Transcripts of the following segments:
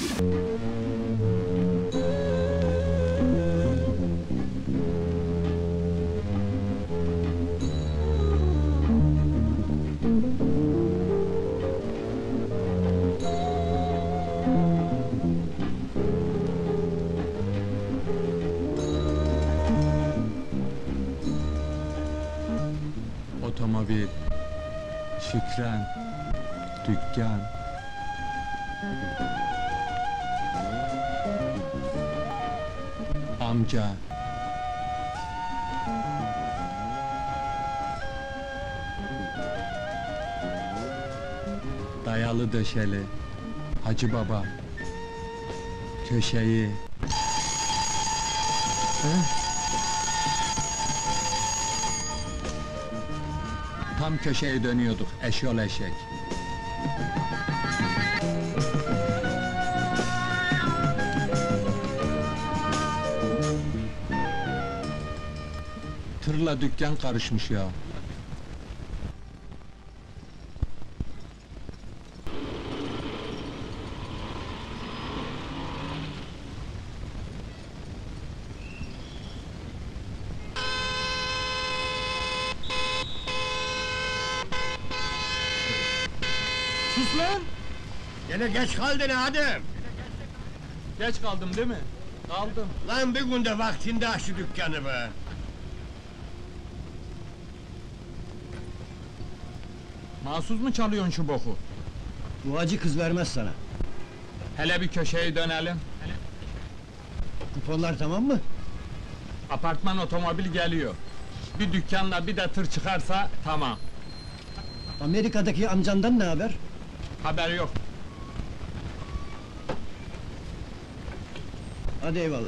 Otomobil, Şükran, dükkan. Amca. Dayalı döşeli, Hacı Baba. Köşeyi. Tam köşeye dönüyorduk, eşyol eşek. Tırla dükkan karışmış ya. Sus lan! Gene geç kaldın Adem! Geç kaldım değil mi? Kaldım. Lan bir günde vaktinde aç şu dükkanı be! Mahsus mu çalıyorsun şu boku? Bu acı kız vermez sana. Hele bir köşeye dönelim. Kuponlar tamam mı? Apartman otomobil geliyor. Bir dükkanla bir de tır çıkarsa tamam. Amerika'daki amcandan ne haber? Haber yok. Hadi eyvallah.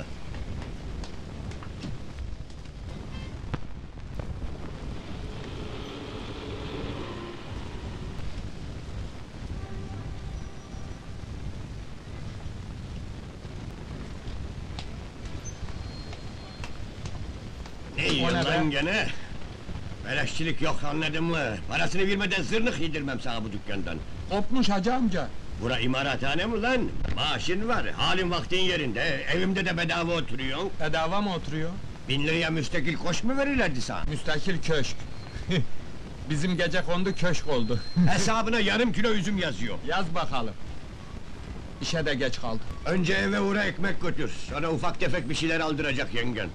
Ne yiyorsun ne lan be? gene? Beleşçilik yok anladın mı? Parasını vermeden zırnık yedirmem sana bu dükkandan. Kopmuş hacı amca. Bura imarathane mi lan? Maaşın var, halin vaktin yerinde, evimde de bedava oturuyorsun. Bedava mı oturuyor? 1000 liraya müstakil koş mu verirlerdi sana? Müstakil köşk. Bizim gecekondu köşk oldu. Hesabına yarım kilo üzüm yazıyor. Yaz bakalım. İşe de geç kaldım. Önce eve uğra ekmek götür, sonra ufak tefek bir şeyler aldıracak yengen.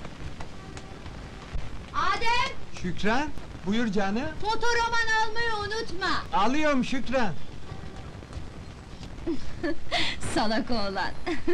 Adem, Şükran, buyur canım. fotoroman almayı unutma! Alıyorum Şükran. Salak oğlan!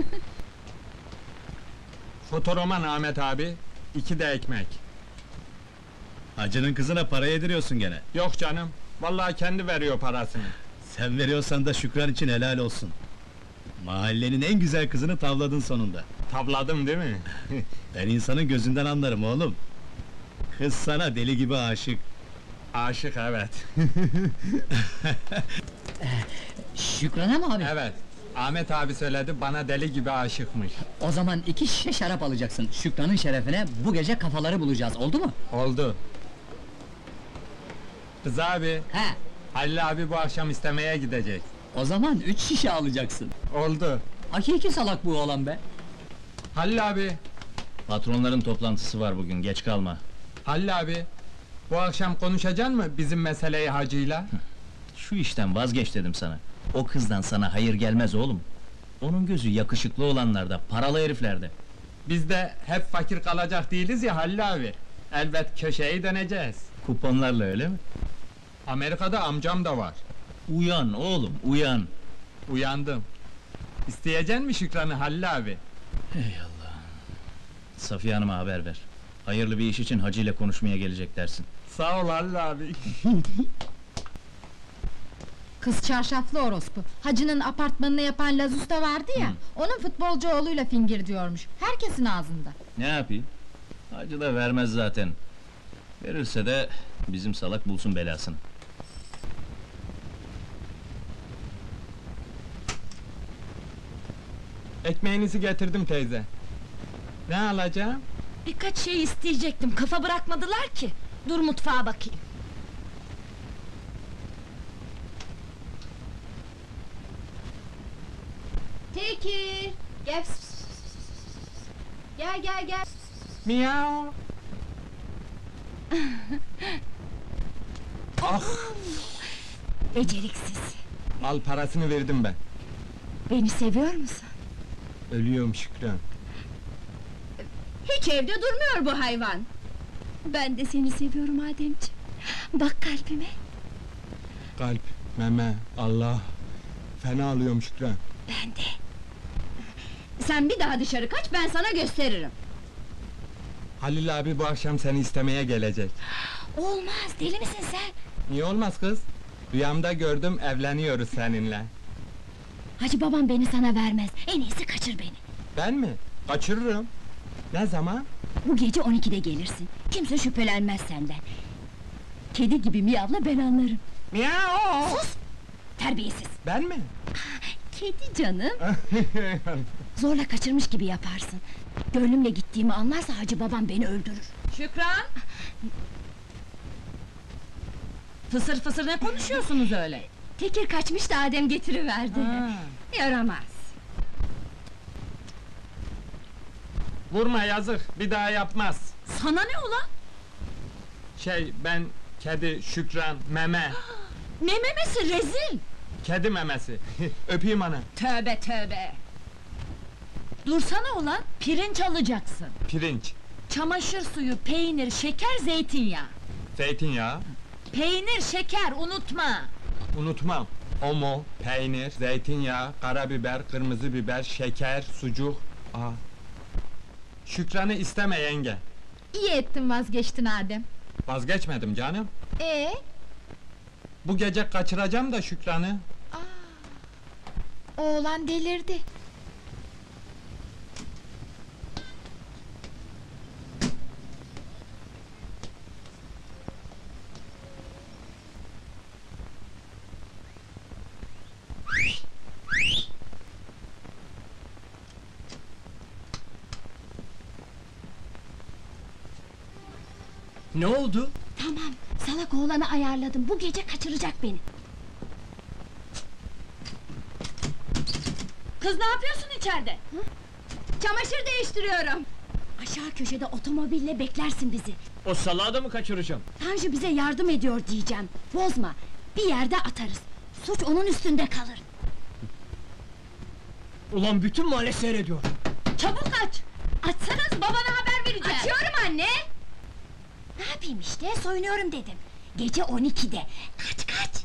Fotoroman Ahmet abi, 2 de ekmek. Hacının kızına para yediriyorsun gene. Yok canım, vallahi kendi veriyor parasını. Sen veriyorsan da Şükran için helal olsun. Mahallenin en güzel kızını tavladın sonunda. Tavladım değil mi? Ben insanın gözünden anlarım oğlum. Kız sana deli gibi aşık. Aşık evet. Şükran'a mı abi? Evet, Ahmet abi söyledi, bana deli gibi aşıkmış. O zaman 2 şişe şarap alacaksın. Şükran'ın şerefine bu gece kafaları bulacağız, oldu mu? Oldu. Kız abi, He, Halil abi bu akşam istemeye gidecek. o zaman 3 şişe alacaksın. Oldu. Hakiki salak bu oğlan be! Halil abi, Patronların toplantısı var bugün, geç kalma. Halil abi, bu akşam konuşacaksın mı bizim meseleyi hacıyla? Şu işten vazgeç dedim sana. O kızdan sana hayır gelmez oğlum. Onun gözü yakışıklı olanlarda, paralı heriflerde. Biz de hep fakir kalacak değiliz ya Halil abi. Elbet köşeyi döneceğiz. Kuponlarla öyle mi? Amerika'da amcam da var. Uyan oğlum, uyan! Uyandım. İsteyeceksin mi Şükran'ı Halil abi? Safiye Hanım'a haber ver. Hayırlı bir iş için Hacı ile konuşmaya gelecek dersin. Sağ ol Halil abi. Kız çarşaflı orospu, hacının apartmanını yapan Laz Usta vardı ya, onun futbolcu oğluyla fingir diyormuş, herkesin ağzında. Ne yapayım? Hacı da vermez zaten. Verirse de bizim salak bulsun belasını. Ekmeğinizi getirdim teyze. Ne alacağım? Birkaç şey isteyecektim, kafa bırakmadılar ki. Dur mutfağa bakayım. Tekir! Gel. Gel gel gel. Miau. Ah, Beceriksiz. al parasını verdim ben. Beni seviyor musun? Ölüyorum Şükran. Hiç evde durmuyor bu hayvan. Ben de seni seviyorum Ademciğim. Bak kalbime. Kalp, meme, Allah. Fena alıyorum Şükran. Ben de. Sen bir daha dışarı kaç, ben sana gösteririm. Halil abi bu akşam seni istemeye gelecek. Olmaz, deli misin sen? Niye olmaz kız? Rüyamda gördüm, evleniyoruz seninle. Hacı babam beni sana vermez. En iyisi kaçır beni. Ben mi? Kaçırırım. Ne zaman? Bu gece 12'de gelirsin. Kimse şüphelenmez senden. Kedi gibi miyavla, ben anlarım. Miau! Sus! Terbiyesiz! Ben mi? Kedi canım! Zorla kaçırmış gibi yaparsın. Gönlümle gittiğimi anlarsa hacı babam beni öldürür. Şükran! Fısır fısır ne konuşuyorsunuz öyle? Tekir kaçmış da Adem getiriverdi. Yaramaz! Vurma yazık, bir daha yapmaz. Sana ne ulan? Ben, kedi, Şükran, meme. Ne memesi rezil! Kedi memesi. Öpeyim ana. Tövbe tövbe! Dursana ulan, pirinç alacaksın. Pirinç, Çamaşır suyu, peynir, şeker, zeytinyağı. zeytinyağı, Peynir, şeker, unutma! unutmam. Omo, peynir, zeytinyağı, karabiber, kırmızı biber, şeker, sucuk. Aa. Şükran'ı isteme yenge. İyi ettin vazgeçtin Adem. Vazgeçmedim canım. Bu gece kaçıracağım da Şükran'ı. Oğlan delirdi. Ne oldu? Tamam, salak oğlanı ayarladım. Bu gece kaçıracak beni. Kız ne yapıyorsun içeride? Çamaşır değiştiriyorum. Aşağı köşede otomobille beklersin bizi. O salağı da mı kaçıracağım? Tanju bize yardım ediyor diyeceğim. Bozma, bir yerde atarız. Suç onun üstünde kalır. Ulan bütün mahalle seyrediyor. Çabuk aç! Açsanız babana haber vereceğim! Açıyorum anne! Ne yapayım işte, soyunuyorum dedim. Gece 12'de. Kaç kaç!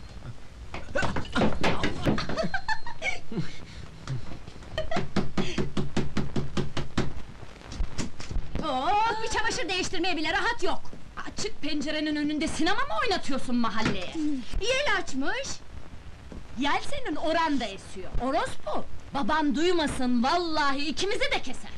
Bir çamaşır değiştirmeye bile rahat yok! Açık pencerenin önünde sinema mı oynatıyorsun mahalleye? Yel açmış! Yel senin oranda esiyor, orospu! Baban duymasın, vallahi ikimizi de keser!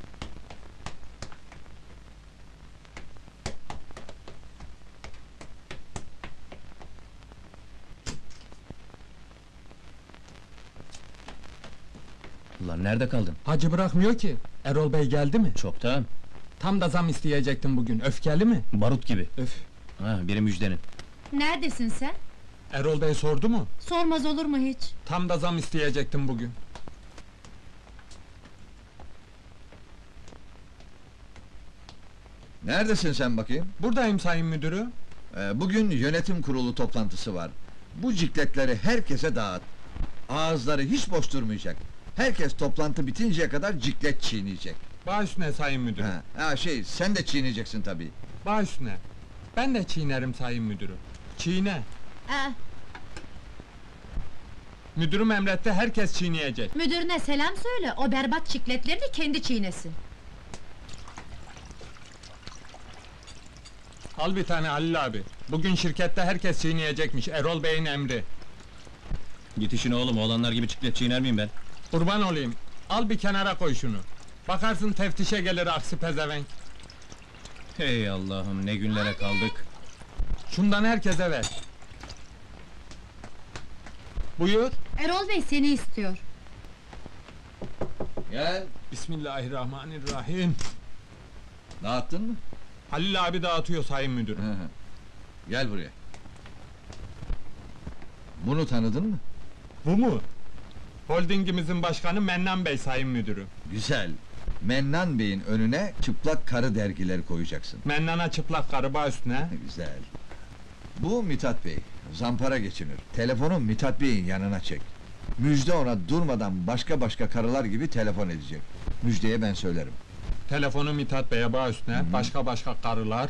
Ulan nerede kaldın? Hacı bırakmıyor ki. Erol Bey geldi mi? Çoktan. Tam da zam isteyecektim bugün. Öfkeli mi? Barut gibi. Öf. Ha, biri müjdenin. Neredesin sen? Erol Bey sordu mu? Sormaz olur mu hiç? Tam da zam isteyecektim bugün. Neredesin sen bakayım? Buradayım sayın müdürü. Bugün yönetim kurulu toplantısı var. Bu cikletleri herkese dağıt. Ağızları hiç boş durmayacak. Herkes toplantı bitinceye kadar ciklet çiğneyecek. Baş üstüne sayın müdürü. Sen de çiğneyeceksin tabii. Baş üstüne. Ben de çiğnerim sayın müdürü. Çiğne. Müdürüm emretti, herkes çiğneyecek. Müdürüne selam söyle, o berbat çikletleri de kendi çiğnesin. Al bir tane Halil abi. Bugün şirkette herkes çiğneyecekmiş, Erol Bey'in emri. Git işine oğlum, oğlanlar gibi çiklet çiğner miyim ben? Kurban olayım, al bir kenara koy şunu. Bakarsın teftişe gelir aksi pezevenk. Hey Allah'ım, ne günlere kaldık. Şundan herkese ver. Buyur. Erol Bey seni istiyor. Gel. Bismillahirrahmanirrahim. Dağıttın mı? Halil abi dağıtıyor sayın müdürüm. Gel buraya. Bunu tanıdın mı? Bu mu? Holdingimizin başkanı Mennan Bey sayın müdürüm. Güzel. Mennan Bey'in önüne çıplak karı dergileri koyacaksın. Mennan'a çıplak karı baş üstüne. Güzel. Bu Mithat Bey, zampara geçinir. Telefonu Mithat Bey'in yanına çek. Müjde ona durmadan başka karılar gibi telefon edecek. Müjdeye ben söylerim. Telefonu Mithat Bey'e baş üstüne, başka karılar.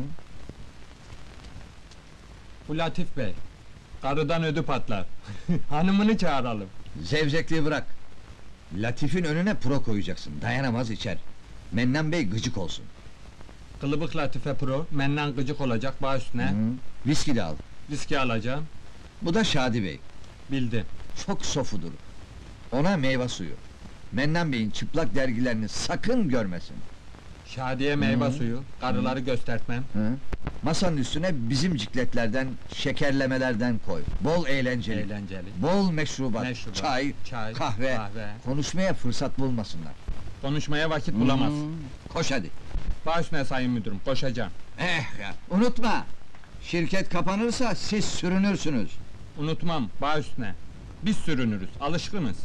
Bu Latif Bey, karıdan ödü patlar. Hanımını çağıralım. Zevzekliği bırak. Latif'in önüne pro koyacaksın, dayanamaz içer. Mennan Bey gıcık olsun. Kılıbık Latife Pro, Mennan gıcık olacak baş üstüne. Viski de al. Viski alacağım, Bu da Şadi Bey. bildi. Çok sofudur. Ona meyve suyu. Mennan Bey'in çıplak dergilerini sakın görmesin. Şadiye meyve suyu, karıları göstertmem. Masanın üstüne bizim cikletlerden, şekerlemelerden koy. Bol eğlenceli. Eğlenceli. Bol meşrubat, Meşrubat, çay, çay, kahve. kahve. Konuşmaya fırsat bulmasınlar. Konuşmaya vakit bulamaz. Koş hadi. Baş üstüne sayın müdürüm, koşacağım. Ya, unutma! Şirket kapanırsa siz sürünürsünüz. Unutmam, baş üstüne. Biz sürünürüz, alışkınız.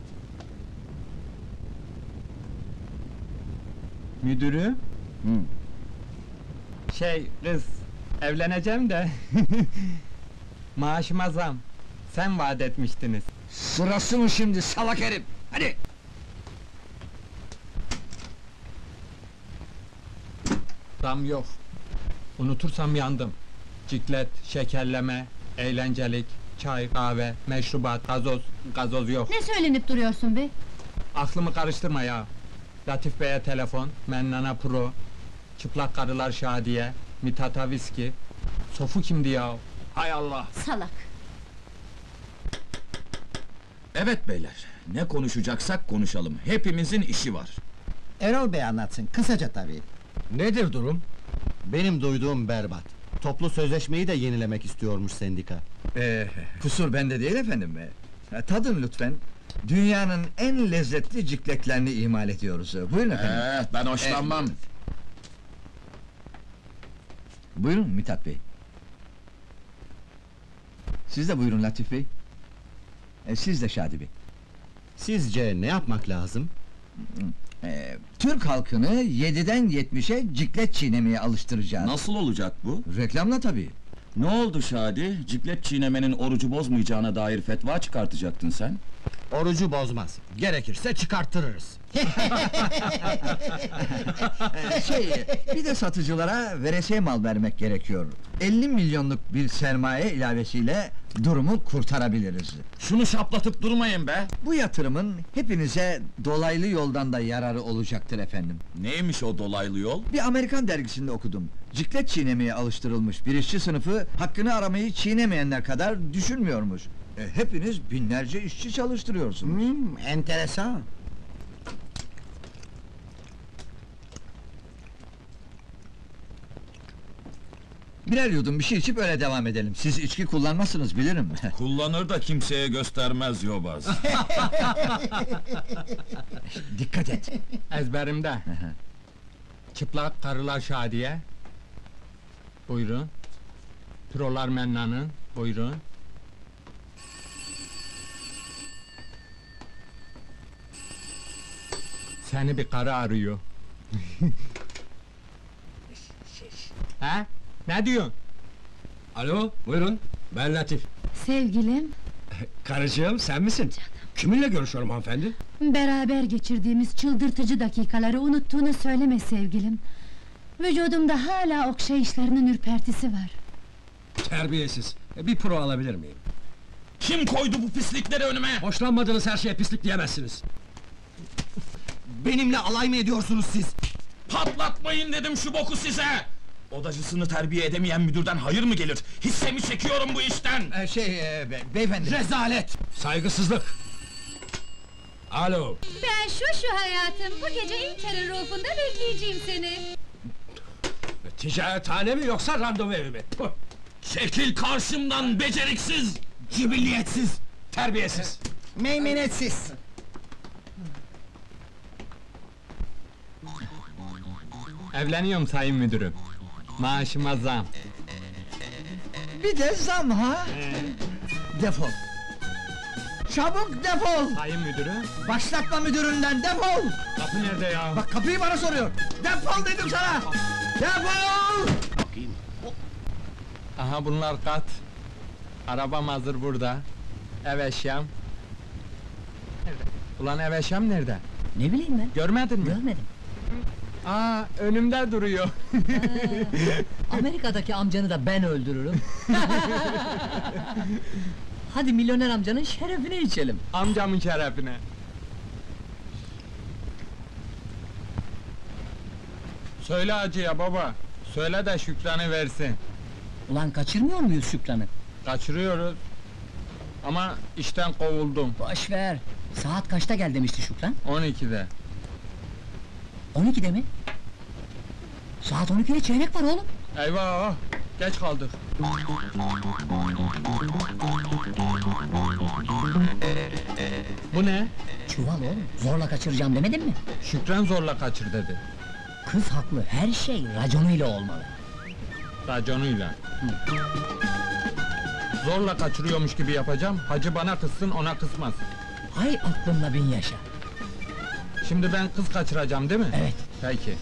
Müdürü? Kız, evleneceğim de... Maaşıma zam. Sen vaat etmiştiniz. Sırası mı şimdi salak herif? Hadi! Zam yok. Unutursam yandım. Ciklet, şekerleme, eğlencelik, çay, kahve, meşrubat, gazoz yok. Ne söylenip duruyorsun be? Aklımı karıştırma ya. Latif Bey'e telefon, Mennan'a pro, çıplak karılar Şadiye, Mithat'a viski. Sofu kimdi ya? Hay Allah! Salak! Evet beyler, ne konuşacaksak konuşalım. Hepimizin işi var. Erol Bey anlatsın, kısaca tabii. Nedir durum? Benim duyduğum berbat. Toplu sözleşmeyi de yenilemek istiyormuş sendika. Kusur bende değil efendim. Tadın lütfen. Dünyanın en lezzetli cikletlerini imal ediyoruz. Buyurun efendim. Ben hoşlanmam. Buyurun Mithat Bey. Siz de buyurun Latif Bey. Siz de Şadi Bey. Sizce ne yapmak lazım? Türk halkını 7'den 70'e ciklet çiğnemeye alıştıracağız. Nasıl olacak bu? Reklamla tabii. Ne oldu Şadi? Ciklet çiğnemenin orucu bozmayacağına dair fetva çıkartacaktın sen. Orucu bozmaz. Gerekirse çıkarttırırız. Bir de satıcılara veresiye mal vermek gerekiyor. 50 milyonluk bir sermaye ilavesiyle durumu kurtarabiliriz. Şunu şaplatıp durmayın be! Bu yatırımın hepinize dolaylı yoldan da yararı olacaktır efendim. Neymiş o dolaylı yol? Bir Amerikan dergisinde okudum. Ciklet çiğnemeye alıştırılmış bir işçi sınıfı hakkını aramayı çiğnemeyenler kadar düşünmüyormuş. Hepiniz binlerce işçi çalıştırıyorsunuz. Enteresan. Birer yudum bir şey içip öyle devam edelim. Siz içki kullanmazsınız bilirim. Kullanır da kimseye göstermez yobaz. Dikkat et. Ezberimde. Çıplak karılar Şadiye. Buyurun. Prolar Mennan'ın. Buyurun. Seni bir karı arıyor. Ha? Ne diyorsun? Alo, buyurun. Ben Latif. Sevgilim, Karıcığım, sen misin? Kiminle görüşüyorum hanımefendi? beraber geçirdiğimiz çıldırtıcı dakikaları unuttuğunu söyleme sevgilim. Vücudumda hala okşayışlarının ürpertisi var. Terbiyesiz. Bir pro alabilir miyim? Kim koydu bu pislikleri önüme? Hoşlanmadığınız her şeye pislik diyemezsiniz. Benimle alay mı ediyorsunuz siz? Patlatmayın dedim şu boku size! Odacısını terbiye edemeyen müdürden hayır mı gelir? Hissemi çekiyorum bu işten! Beyefendi. Rezalet! Saygısızlık! Alo! Ben şu hayatım, bu gece Inter'in rufunda bekleyeceğim seni. Ticarethane mi yoksa randevu evi mi? Puh! Çekil karşımdan beceriksiz! Cibilliyetsiz! Terbiyesiz! Meymenetsiz. Evleniyorum sayın müdürüm. Maaşıma zam. Bir de zam ha? Defol. Çabuk defol! Sayın müdürüm, Başlatma müdüründen, defol! kapı nerede ya? Bak kapıyı bana soruyor! Defol dedim sana! Defol! Bakayım. Aha bunlar kat. Arabam hazır burada. Ev eşyam. Nerede? Ulan ev eşyam nerede? Ne bileyim ben, Görmedin mi? görmedim. Aa, önümde duruyor. Amerika'daki amcanı da ben öldürürüm. Hadi milyoner amcanın şerefine içelim. Amcamın şerefine. Söyle hacıya baba. Söyle de Şükran'ı versin. Ulan kaçırmıyor muyuz Şükran'ı? Kaçırıyoruz. Ama işten kovuldum. Boş ver. Saat kaçta gel demişti Şükran? 12'de. 12'de mi? Saat 12'de çeyrek var oğlum. Eyvah! Geç kaldık. Bu ne? Çuval oğlum, zorla kaçıracağım demedin mi? Şükran zorla kaçır dedi. Kız haklı, her şey raconuyla olmalı. Raconuyla. Zorla kaçırıyormuş gibi yapacağım. Hacı bana kızsın, ona kızmasın. Hay aklınla bin yaşa. Şimdi ben kız kaçıracağım değil mi? Evet. Peki.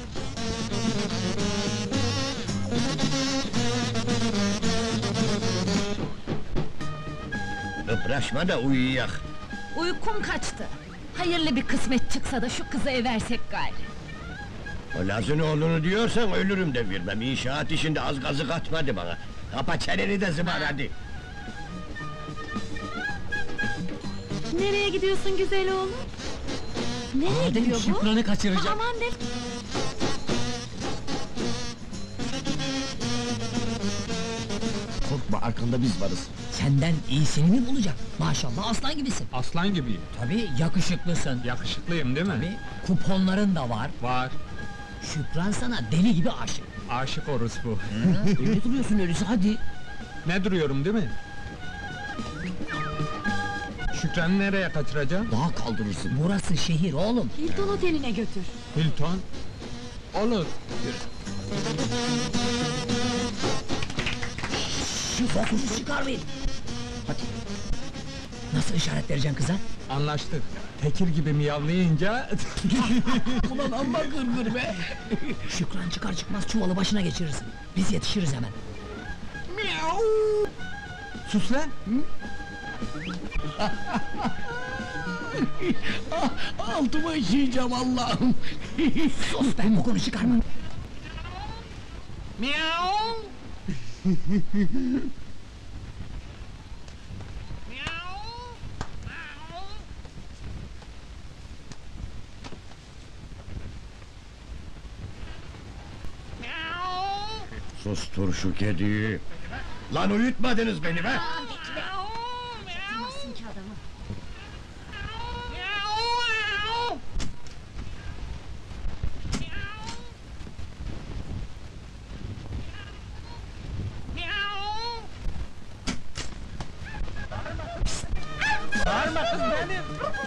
Kıpraşma da uyuyak. Uykum kaçtı. Hayırlı bir kısmet çıksa da şu kızı eversek gari. O Laz'ın oğlunu diyorsan ölürüm de vermem. İnşaat işinde az gazı katmadı bana. Kapa çeneni de zıbar hadi. Nereye gidiyorsun güzel oğlum? Nereye Adem gidiyor bu? Şükran'ı kaçıracak. Aman de. Korkma, arkanda biz varız. Senden iyisini mi bulacak? Maşallah aslan gibisin. Aslan gibiyim. Tabii yakışıklısın. Yakışıklıyım değil mi? Tabii kuponların da var. Var. Şükran sana deli gibi aşık. Aşık orospu. Öyle duruyorsun öyleyse hadi. Ne duruyorum değil mi? Şükran'ı nereye kaçıracağım? Daha kaldırırsın. Burası şehir oğlum. Hilton Oteli'ne götür. Hilton. Olur. Şu fokusu çıkarmayın. Hadi. Nasıl işaret vereceksin kıza? Anlaştık. Tekir gibi miyavlayınca... Ulan amma gırgır be! Şükran çıkar çıkmaz çuvalı başına geçirirsin. Biz yetişiriz hemen. Sus lan! Altıma işeyeceğim Allah'ım! Sus be, kokunu çıkarma! Miau! Sustur şu kediyi. Lan uyutmadınız beni be! Tutmazsın ki adamı. Bağırma kız benim!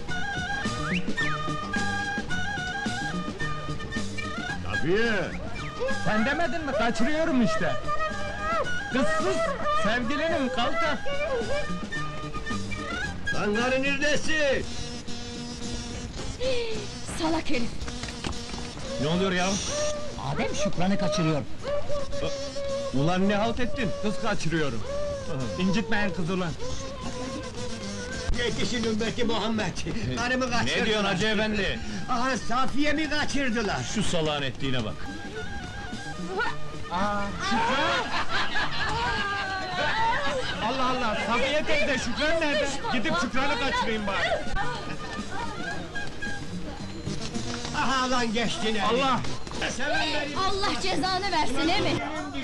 Tabii. Sen demedin mi? Kaçırıyorum işte! Kız sus! Sevgilinim, kalk! Lan karı neredesin? Salak herif. Ne oluyor ya? Adem Şükran'ı kaçırıyor. Ulan ne halt ettin? Kız kaçırıyorum. İncitmeyin kız ulan! Yetişin ümmeti Muhammed! Karımı kaçırdılar! Ne diyorsun hacı efendi? Aha, Safiye'mi kaçırdılar! Şu salağın ettiğine bak. Allah Allah! Safiye teyze, Şükran nerede? Gidip Şükran'ı kaçırayım bari! Aha lan geçtin eli! Allah! Sevenlerim! Allah cezanı versin emi.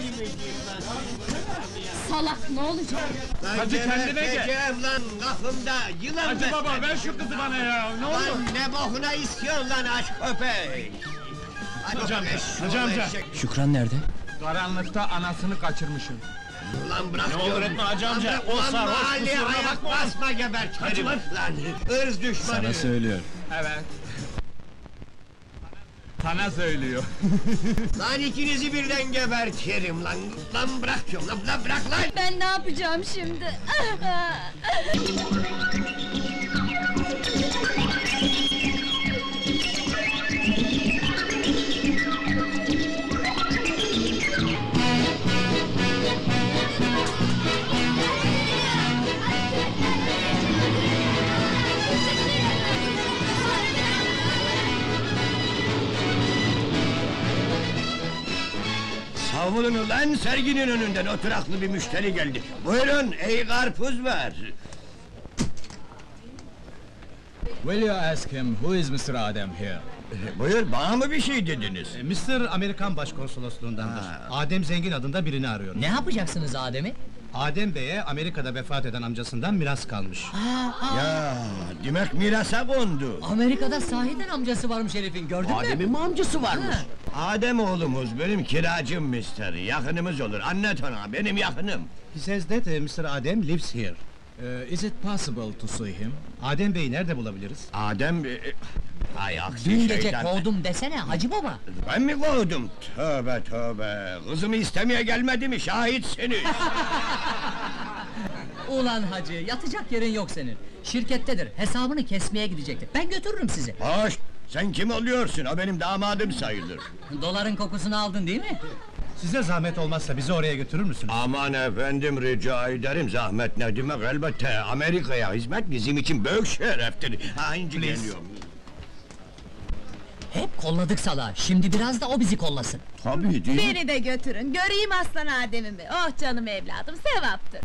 Salak ne olacak? Lan Hacı kendine gel. geberteceğim lan kapımda! Yılan Hacı baba besledim. ver şu kızı bana ya! Ne olur! Lan ne bokuna istiyorsun lan aç köpek! Hacı amca, Şükran nerede? Karanlıkta anasını kaçırmışım. Ulan bırak Ne olur diyorum. etme hacı amca, o Ulan sarhoş mahalleye kusuruna ayak bakma. basma gebertirim! Lan ırz düşmanı! Söylüyor. Evet. Sana söylüyor. Lan ikinizi birden gebertirim lan! Lan bırak şunu, lan bırak lan! Ben ne yapacağım şimdi? Savunun ulan serginin önünden oturaklı bir müşteri geldi. Buyurun, ey karpuz var! Will you ask him who is Mr. Adem here? Buyur, bana mı bir şey dediniz? Mr. Amerikan Başkonsolosluğundandır. Adem Zengin adında birini arıyor. Ne yapacaksınız Adem'i? Adem Bey'e Amerika'da vefat eden amcasından miras kalmış. Ya, demek mirasa kondu! Amerika'da sahiden amcası varmış herifin, gördün mü? Adem'in mi amcası varmış? Adem oğlumuz, benim kiracım mister, yakınımız olur, anlat ona, benim yakınım! He says that Mr. Adem lives here. Is it possible to see him? Adem Bey'i nerede bulabiliriz? Adem... Hay aksi Dün gece şeytan! kovdum desene Hacı Baba! Ben mi kovdum? Tövbe tövbe! Kızımı istemeye gelmedi mi, şahitsiniz! Ulan Hacı, yatacak yerin yok senin! Şirkettedir, hesabını kesmeye gidecekti. Ben götürürüm sizi! Hoş! Sen kim oluyorsun? O benim damadım sayılır! Doların kokusunu aldın değil mi? Size zahmet olmazsa bizi oraya götürür müsünüz? Aman efendim, rica ederim, zahmet ne demek, elbette! Amerika'ya hizmet bizim için büyük şereftir! Ha, inci geliyorum! Hep kolladık salağı, şimdi biraz da o bizi kollasın! Tabii değil mi? Beni de götürün, göreyim aslan Adem'imi. Oh canım evladım, sevaptır.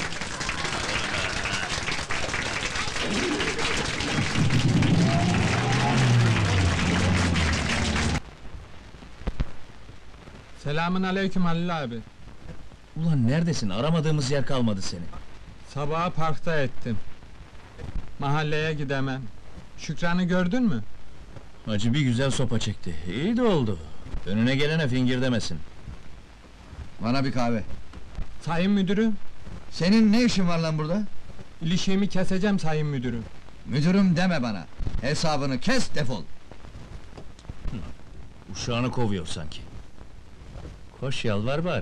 Selamün aleyküm Halil abi. Ulan neredesin? Aramadığımız yer kalmadı seni. Sabaha parkta ettim. Mahalleye gidemem. Şükran'ı gördün mü? Hacı bir güzel sopa çekti. İyi de oldu. Önüne gelene fingir demesin. Bana bir kahve. Sayın müdürüm, Senin ne işin var lan burada? ilişiğimi keseceğim sayın müdürüm. Müdürüm deme bana. Hesabını kes, defol. Uşağını kovuyor sanki. Koş yalvar bari.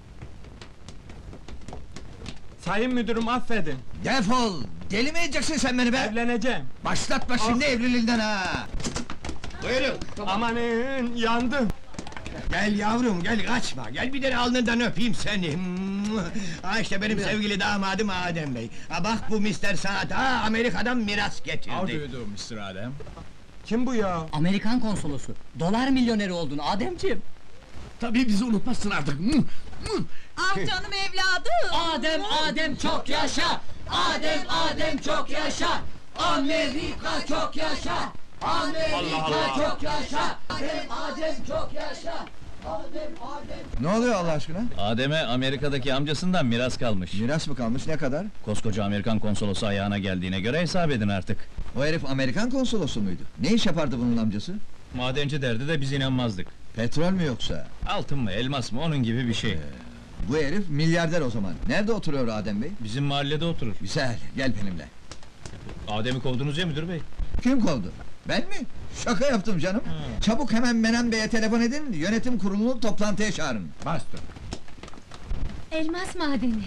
Sayın müdürüm affedin, Defol! Deli mi edeceksin sen beni be? evleneceğim. Başlatma şimdi evliliğinden ha! Buyurun! Amanın, yandım. Gel yavrum, gel kaçma, gel bir de alnından öpeyim seni! Ha işte benim sevgili damadım Adem Bey! Ha bak bu Mister Saat, ha Amerika'dan miras getirdi! do, Mr. Adem? Kim bu ya? Amerikan konsolosu, dolar milyoneri oldun Ademciğim! Tabii bizi unutmazsın artık! Ah canım evladım! Adem çok yaşa! Adem çok yaşa! Amerika çok yaşa! Amerika çok yaşa! Adem çok yaşa! Ne oluyor Allah aşkına? Adem'e Amerika'daki amcasından miras kalmış. Miras mı kalmış, ne kadar? Koskoca Amerikan konsolosu ayağına geldiğine göre hesap edin artık. O herif Amerikan konsolosu muydu? Ne iş yapardı bunun amcası? Madenci derdi de biz inanmazdık. Petrol mü yoksa? Altın mı, elmas mı, onun gibi bir şey. Bu herif milyarder o zaman. Nerede oturuyor Adem Bey? Bizim mahallede oturur. Güzel, gel benimle. Adem'i kovdunuz ya müdür bey. Kim kovdu? Ben mi? Şaka yaptım canım. Çabuk hemen Menem Bey'e telefon edin, yönetim kurulunu toplantıya çağırın. Bastır. Elmas madeni.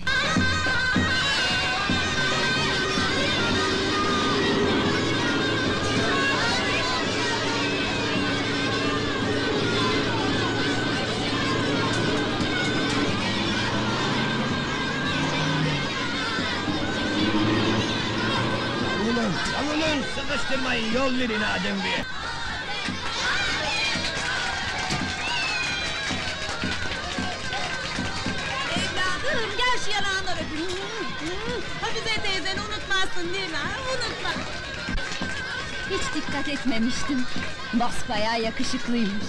Savunun, sıkıştırmayın, yol verin Adem Bey'e! Evladım, gel şu yanağından öpeyim! Hafize teyzeni unutmazsın değil mi ha? Unutma! Hiç dikkat etmemiştim. Basbayağı yakışıklıymış.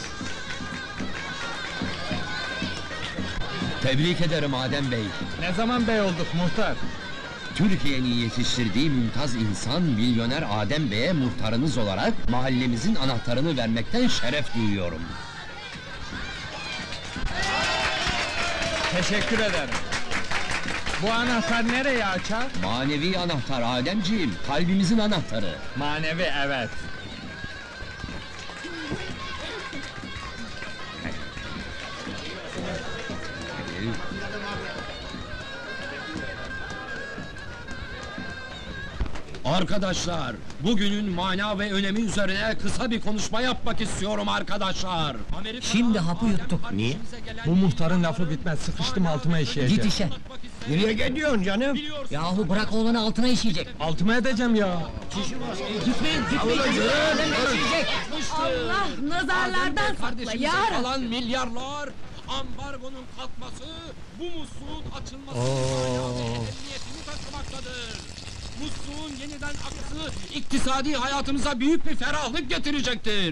Tebrik ederim Adem Bey. Ne zaman bey olduk muhtar? Türkiye'nin yetiştirdiği mümtaz insan milyoner Adem Bey'e muhtarınız olarak mahallemizin anahtarını vermekten şeref duyuyorum. Teşekkür ederim. Bu anahtar nereye açar? Manevi anahtar Ademciğim, kalbimizin anahtarı. Manevi, evet. Arkadaşlar, bugünün mana ve önemi üzerine kısa bir konuşma yapmak istiyorum arkadaşlar. Şimdi hapı yuttuk. Niye? Bu muhtarın lafı bitmez, sıkıştım altıma işeyecek. Git işe. Nereye gidiyorsun canım? Yahu bırak oğlanı altına işeyecek. Altıma edeceğim ya. Gitmeyin, gitmeyin. Allah nazarlardan sakla Kardeşimize yarın. kalan milyarlar, ambargonun kalkması, bu musluğun açılması emniyetini taşımaktadır. Musluğun yeniden akısı, iktisadi hayatımıza büyük bir ferahlık getirecektir.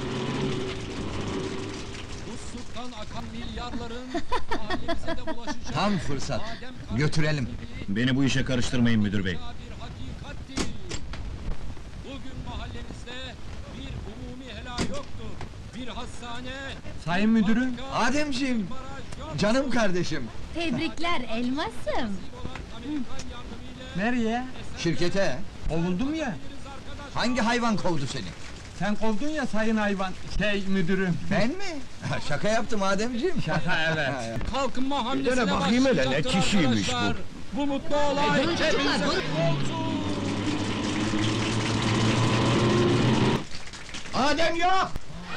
Musluktan akan milyarların mahallemize de bulaşacağı... Tam fırsat. Götürelim. Beni bu işe karıştırmayın müdür bey. Bir hakikattir. Bugün mahallemizde bir umumi helal yoktur. Bir hastane... Sayın müdürüm. Ademciğim, canım kardeşim. Tebrikler elmasım. Nereye? Şirkete. Kovuldum ya. Hangi hayvan kovdu seni? Sen kovdun ya sayın hayvan. Müdürüm. Ben mi? Şaka yaptım Ademciğim. Şaka evet. Kalkınma hamlesine Bir tane bakayım hele, ne başlayacaktır kişiymiş arkadaşlar. Bu mutlu olay durun çocuklar, hepinize durun. olsun. Adem yok!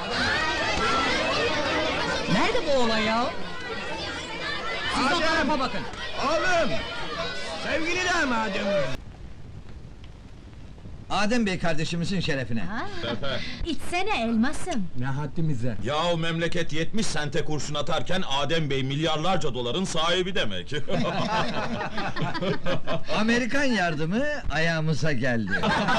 Nerede bu oğlan ya? Siz o tarafa bakın. Oğlum! Sevgili damadım! Adem Bey kardeşimizin şerefine. İçsene elmasım. Ne haddimize. Yahu memleket 70 sente kurşun atarken Adem Bey milyarlarca doların sahibi demek. Amerikan yardımı ayağımıza geldi.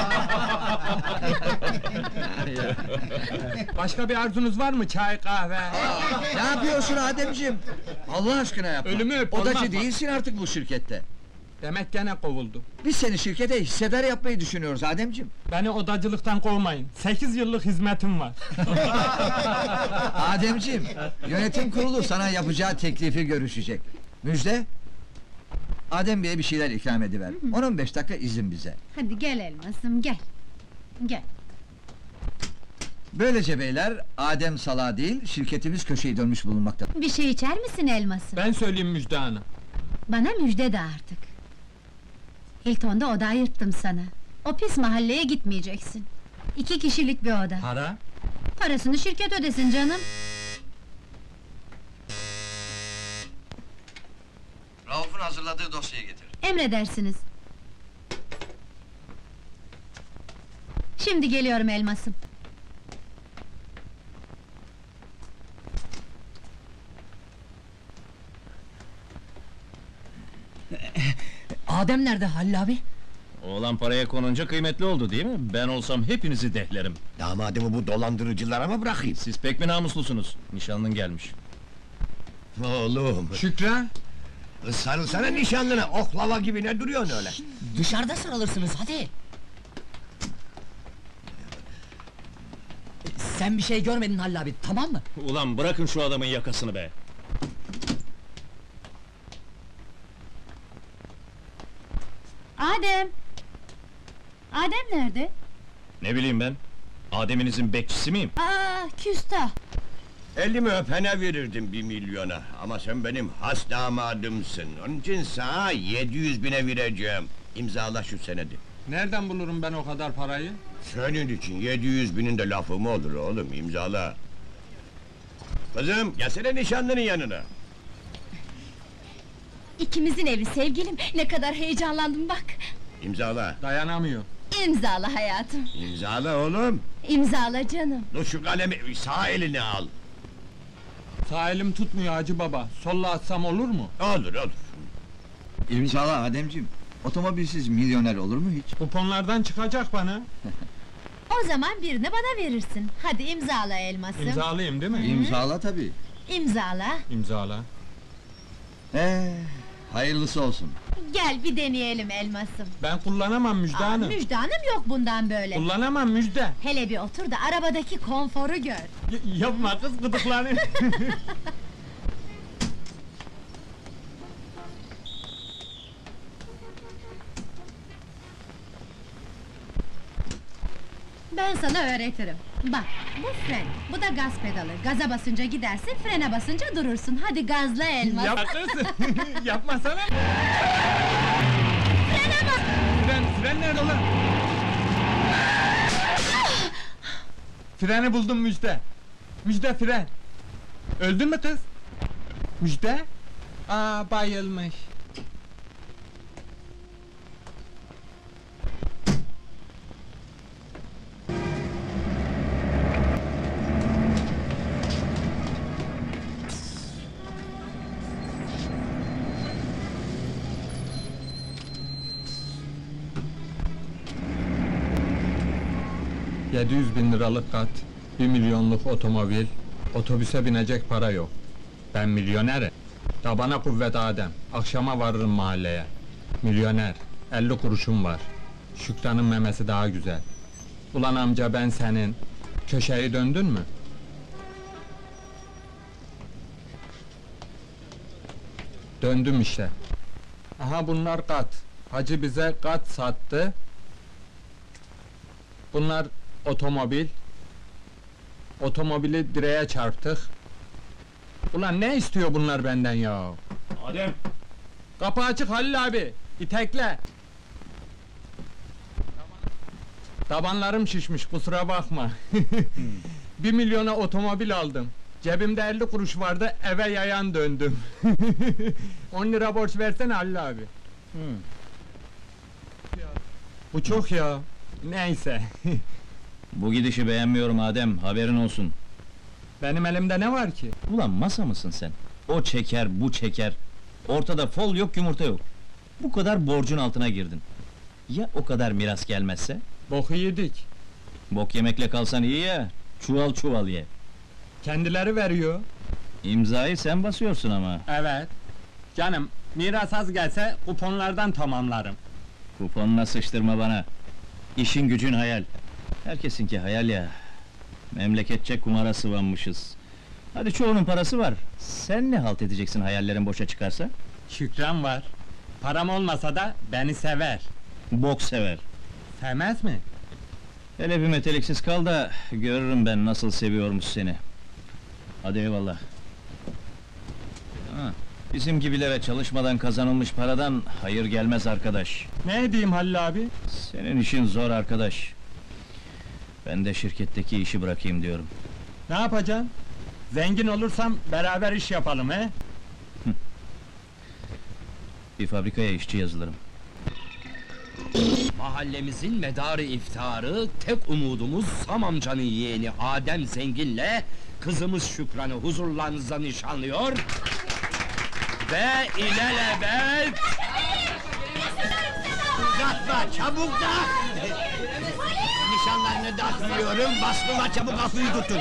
Başka bir arzunuz var mı? Çay, kahve? Ne yapıyorsun Ademciğim? Allah aşkına yapma. Ölümü öp, olmaz Odacı mı? değilsin artık bu şirkette. Demek gene kovuldu. Biz seni şirkete hissedar yapmayı düşünüyoruz Ademciğim. Beni odacılıktan kovmayın. 8 yıllık hizmetim var. Ademciğim, yönetim kurulu sana yapacağı teklifi görüşecek. Müjde, Adem Bey'e bir şeyler ikram ediver. 10-15 dakika izin bize. Hadi gel elmasım gel. Gel. Böylece beyler, Adem salağı değil, şirketimiz köşeyi dönmüş bulunmakta. Bir şey içer misin elmasım? Ben söyleyeyim Müjde Hanım. Bana müjde de artık. Hilton'da oda ayırttım sana. O pis mahalleye gitmeyeceksin. 2 kişilik bir oda. Para? Parasını şirket ödesin canım. Rauf'un hazırladığı dosyayı getir. Emredersiniz. Şimdi geliyorum elmasım. Adem nerede Halil abi? Oğlan paraya konunca kıymetli oldu değil mi? Ben olsam hepinizi dehlerim. Damadımı bu dolandırıcılara mı bırakayım? Siz pek mi namuslusunuz? Nişanlın gelmiş. Oğlum, Şükran? sarılsana nişanlına, oklava gibi ne duruyorsun öyle? Dışarıda sarılırsınız hadi. Sen bir şey görmedin Halil abi, tamam mı? Ulan bırakın şu adamın yakasını be! Adem! Adem nerede? Ne bileyim ben? Adem'inizin bekçisi miyim? Aa, küstah! Elimi öpene verirdim 1 milyona, ama sen benim has damadımsın. Onun için sana 700 bine vereceğim. İmzala şu senedi. Nereden bulurum ben o kadar parayı? Senin için 700 binin de lafı mı olur oğlum, imzala! Kızım, gelsene nişanlının yanına! İkimizin evi sevgilim, ne kadar heyecanlandım bak! İmzala! Dayanamıyor. İmzala hayatım, İmzala oğlum! imzala canım! Dur şu kalemi sağ eline al! Sağ elim tutmuyor Hacı Baba. Solla atsam olur mu? Olur, olur! İmzala Ademciğim. Otomobilsiz milyoner olur mu hiç? Kuponlardan çıkacak bana. O zaman birini bana verirsin. Hadi imzala elmasım. İmzalayayım değil mi? İmzala tabii. İmzala. İmzala. Hayırlısı olsun. Gel bir deneyelim elmasım. Ben kullanamam Müjde Hanım. Müjde Hanım yok bundan böyle. Kullanamam Müjde. Hele bir otur da arabadaki konforu gör. Yapma kız gıdıklanır. Ben sana öğretirim. Bak, bu fren, bu da gaz pedalı. Gaza basınca gidersin, frene basınca durursun. Hadi gazla Elmas! Yap kız! Yapmasana! Frene bas! Fren nerede lan? Freni buldum Müjde! Müjde fren! Öldün mü kız? Müjde? Aa, bayılmış! ...700.000 liralık kat, 1 milyonluk otomobil, otobüse binecek para yok. Ben milyonerim. Tabana kuvvet Adem, akşama varırım mahalleye. Milyoner, 50 kuruşum var. Şükran'ın memesi daha güzel. Ulan amca ben senin, köşeyi döndün mü? Döndüm işte. Aha bunlar kat. Hacı bize kat sattı. Bunlar otomobil. Otomobili direğe çarptık. Ulan ne istiyor bunlar benden ya? Adem! Kapı açık Halil abi. İtekle. Tabanlarım şişmiş kusura bakma. 1 milyona otomobil aldım. Cebimde 50 kuruş vardı eve yayan döndüm. 10 lira borç versene Halil abi. Bu çok ya. Neyse. Bu gidişi beğenmiyorum Adem, haberin olsun. Benim elimde ne var ki? Ulan masa mısın sen? O çeker, bu çeker. Ortada fol yok, yumurta yok. Bu kadar borcun altına girdin. Ya o kadar miras gelmezse? Boku yedik. Bok yemekle kalsan iyi ya, çuval çuval ye. Kendileri veriyor. İmzayı sen basıyorsun ama. Evet. Canım, miras az gelse kuponlardan tamamlarım. Kuponuna sıçtırma bana. İşin gücün hayal. Herkesinki hayal ya. Memleketçe kumara sıvanmışız. Hadi çoğunun parası var. Sen ne halt edeceksin hayallerin boşa çıkarsa? Şükran var. Param olmasa da beni sever. Bok sever. Sevmez mi? Hele bir meteliksiz kal da görürüm ben nasıl seviyormuş seni. Hadi eyvallah. Ha, bizim gibilere çalışmadan kazanılmış paradan hayır gelmez arkadaş. Ne edeyim Halil abi? Senin işin zor arkadaş. Ben de şirketteki işi bırakayım diyorum. Ne yapacaksın? Zengin olursam beraber iş yapalım he? Bir fabrikaya işçi yazılırım. Mahallemizin medarı iftiharı, tek umudumuz Sam amcanın yeğeni Adem Zengin'le kızımız Şükran'ı huzurlarınıza nişanlıyor ve ilelebet... Uzatma, çabuk da! Nişanlarını dağıtıyorum, baskıla çabuk kapıyı tutun!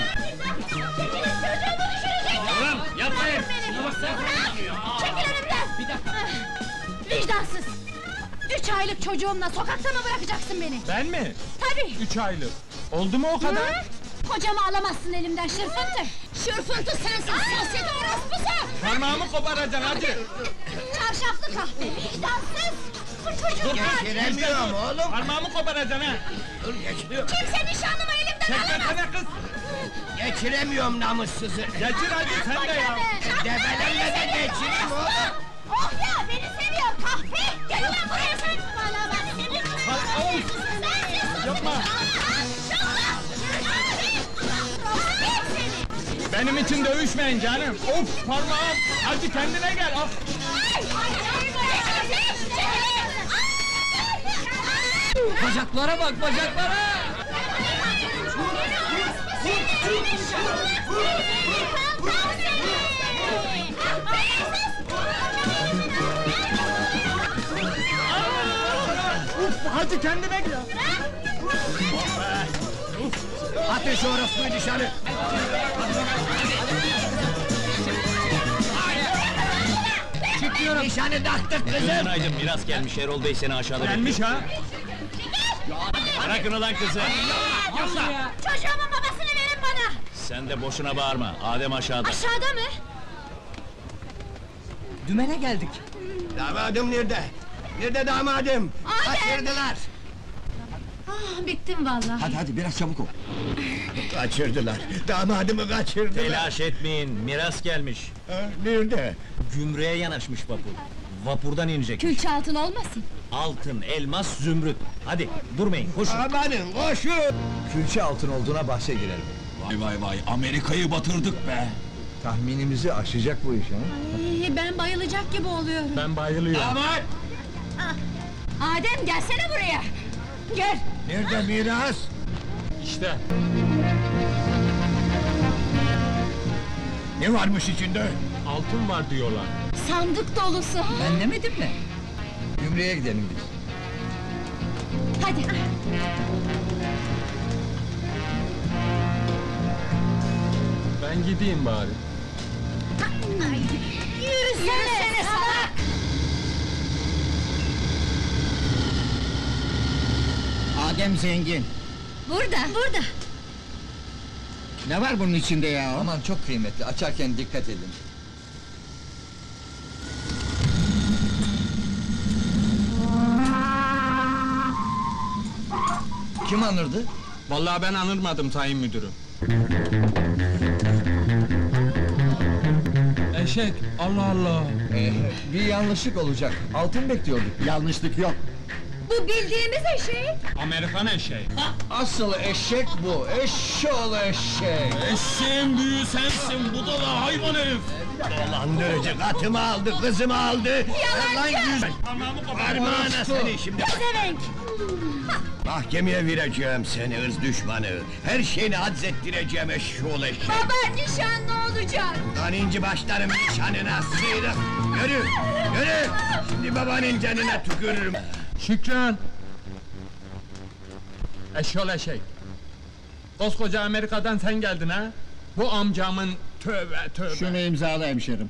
Oğlum, yapmayın! Çekil önümden! Vicdansız! 3 aylık çocuğumla sokakta mı bırakacaksın beni? Ben mi? Tabii! 3 aylık. Oldu mu o kadar? Hı? Kocamı alamazsın elimden şırfıntı! Şırfıntı sensin, sosyete orospusu! Parmağımı koparacaksın hacı! Çarşaflı kahve, vicdansız! Bu çocuk var! Geçiremiyorum oğlum! Parmağımı koparacaksın ha! Dur, geçiriyorum! Kimse nişanlımı elimden alamaz! Çekmesene kız! Geçiremiyorum namussuzu! Geçir hacı sen de ya! Debelenme de geçireyim oğlum! Oh ya, beni seviyor kahpe! Gel ulan buraya sen! Bana bak senin! Sensin! Yapma! Seni! Benim için dövüşmeyin canım! Of parmağım! Hacı kendine gel! Ah! Bacaklara bak, bacaklara! Uf hacı kendine gel! Atın şu orospuyu dışarı! Çıkıyorum! Nişanı taktık Gözün kızım! aydın, miras gelmiş, Erol Bey seni aşağıda Gelmiş bekliyor. ha! Bırakın ulan kızı! Çocuğumun babasını verin bana! Sen de boşuna bağırma, Adem aşağıda. Aşağıda mı? Dümene geldik. Damadım nerede? Nerede damadım? Adem! Kaçırdılar! Ah, bittim vallahi. Hadi biraz çabuk ol. Kaçırdılar. Damadımı kaçırdılar. Telaş etmeyin, miras gelmiş. Ha, nerede? Gümrüğe yanaşmış vapur. Vapurdan inecek. Külçe altın olmasın? Altın, elmas, zümrüt. Hadi, durmayın, koşun. Amanın koşun! Külçe altın olduğuna bahse girelim. Vay vay vay, Amerika'yı batırdık be! Tahminimizi aşacak bu iş ha? Ay, ben bayılacak gibi oluyorum. Ben bayılıyorum. Damat! Adem gelsene buraya! Gel! Nerede miras? İşte. Ne varmış içinde? Altın var diyorlar. Sandık dolusu! Ben demedim mi? Gümrüğe gidelim biz. Hadi! Ben gideyim bari. Yürüsene salak! Adem zengin. Burada! Ne var bunun içinde ya? Aman çok kıymetli, açarken dikkat edin. Kim anırdı? Vallahi ben anırmadım sayın müdürüm. Eşek, Allah Allah! Bir yanlışlık olacak, altın bekliyorduk. Yanlışlık yok. Bu bildiğimiz eşek! Amerikan eşeği. Asıl eşek bu, eşşoğlu eşek! Eşeğin büyüğü sensin, budala hayvan herif! Dolandırıcı, katımı aldı, kızımı aldı! Yalancı! Parmağına seni şimdi! Pezevenk! Mahkemeye vereceğim seni ırz düşmanı! Her şeyini hadzettireceğim eşşoğlu eşek! Baba nişan ne olacak? Kaninci başlarım nişanına sıyrık! Yürü, yürü! Şimdi babanın canına tükürürüm! Şükran! Eşyol eşek! Koskoca Amerika'dan sen geldin ha? Bu amcamın tövbe tövbe! Şunu imzala hemşerim.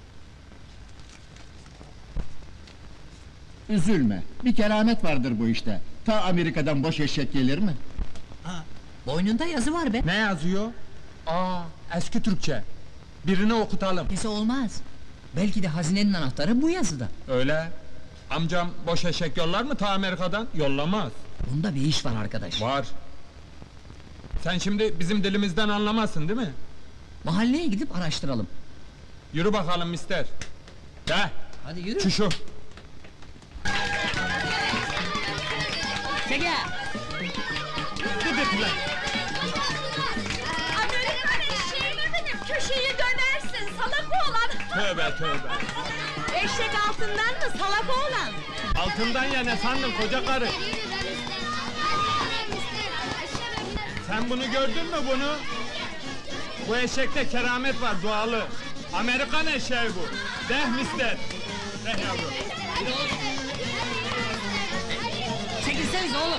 Üzülme, bir keramet vardır bu işte. Ta Amerika'dan boş eşek gelir mi? Boynunda yazı var be. Ne yazıyor? Aa, eski Türkçe! Birini okutalım. Neyse olmaz. Belki de hazinenin anahtarı bu yazıda. Öyle. Amcam boş eşek yollar mı ta Amerika'dan? Yollamaz. Bunda bir iş var arkadaş. Var. Sen şimdi bizim dilimizden anlamazsın değil mi? Mahalleye gidip araştıralım. Yürü bakalım mister. De, Hadi yürü. çüşü. Çekil! Amerikan eşeği mi benim? Köşeyi dönersin salak oğlan! Tövbe tövbe. Eşek altından mı salak oğlan? Altından ya ne sandın koca karı? Sen bunu gördün mü bunu? Bu eşekte keramet var dualı. Amerikan eşeği bu. Deh mister. Deh yavrum. Çekilseniz oğlum!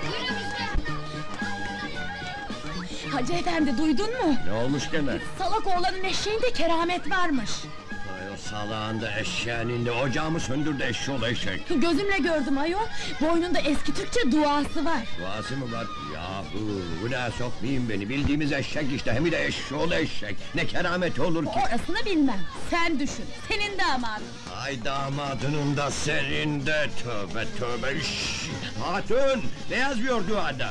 Hacı efendi duydun mu? Ne olmuş gene? Salak oğlanın eşeğinde keramet varmış. Ay o salağın da eşeğinin de ocağımı söndürdü eşşoğlu eşek. Gözümle gördüm ayol. Boynunda eski Türkçe duası var. Duası mı var? Yahu günaha sokmayın beni, bildiğimiz eşek işte, hem de eşşoğlu eşek. Ne kerameti olur ki? Orasını bilmem. Sen düşün. Senin damadın. Ay damadının da senin de, tövbe tövbe. Hatun, ne yazıyor duada?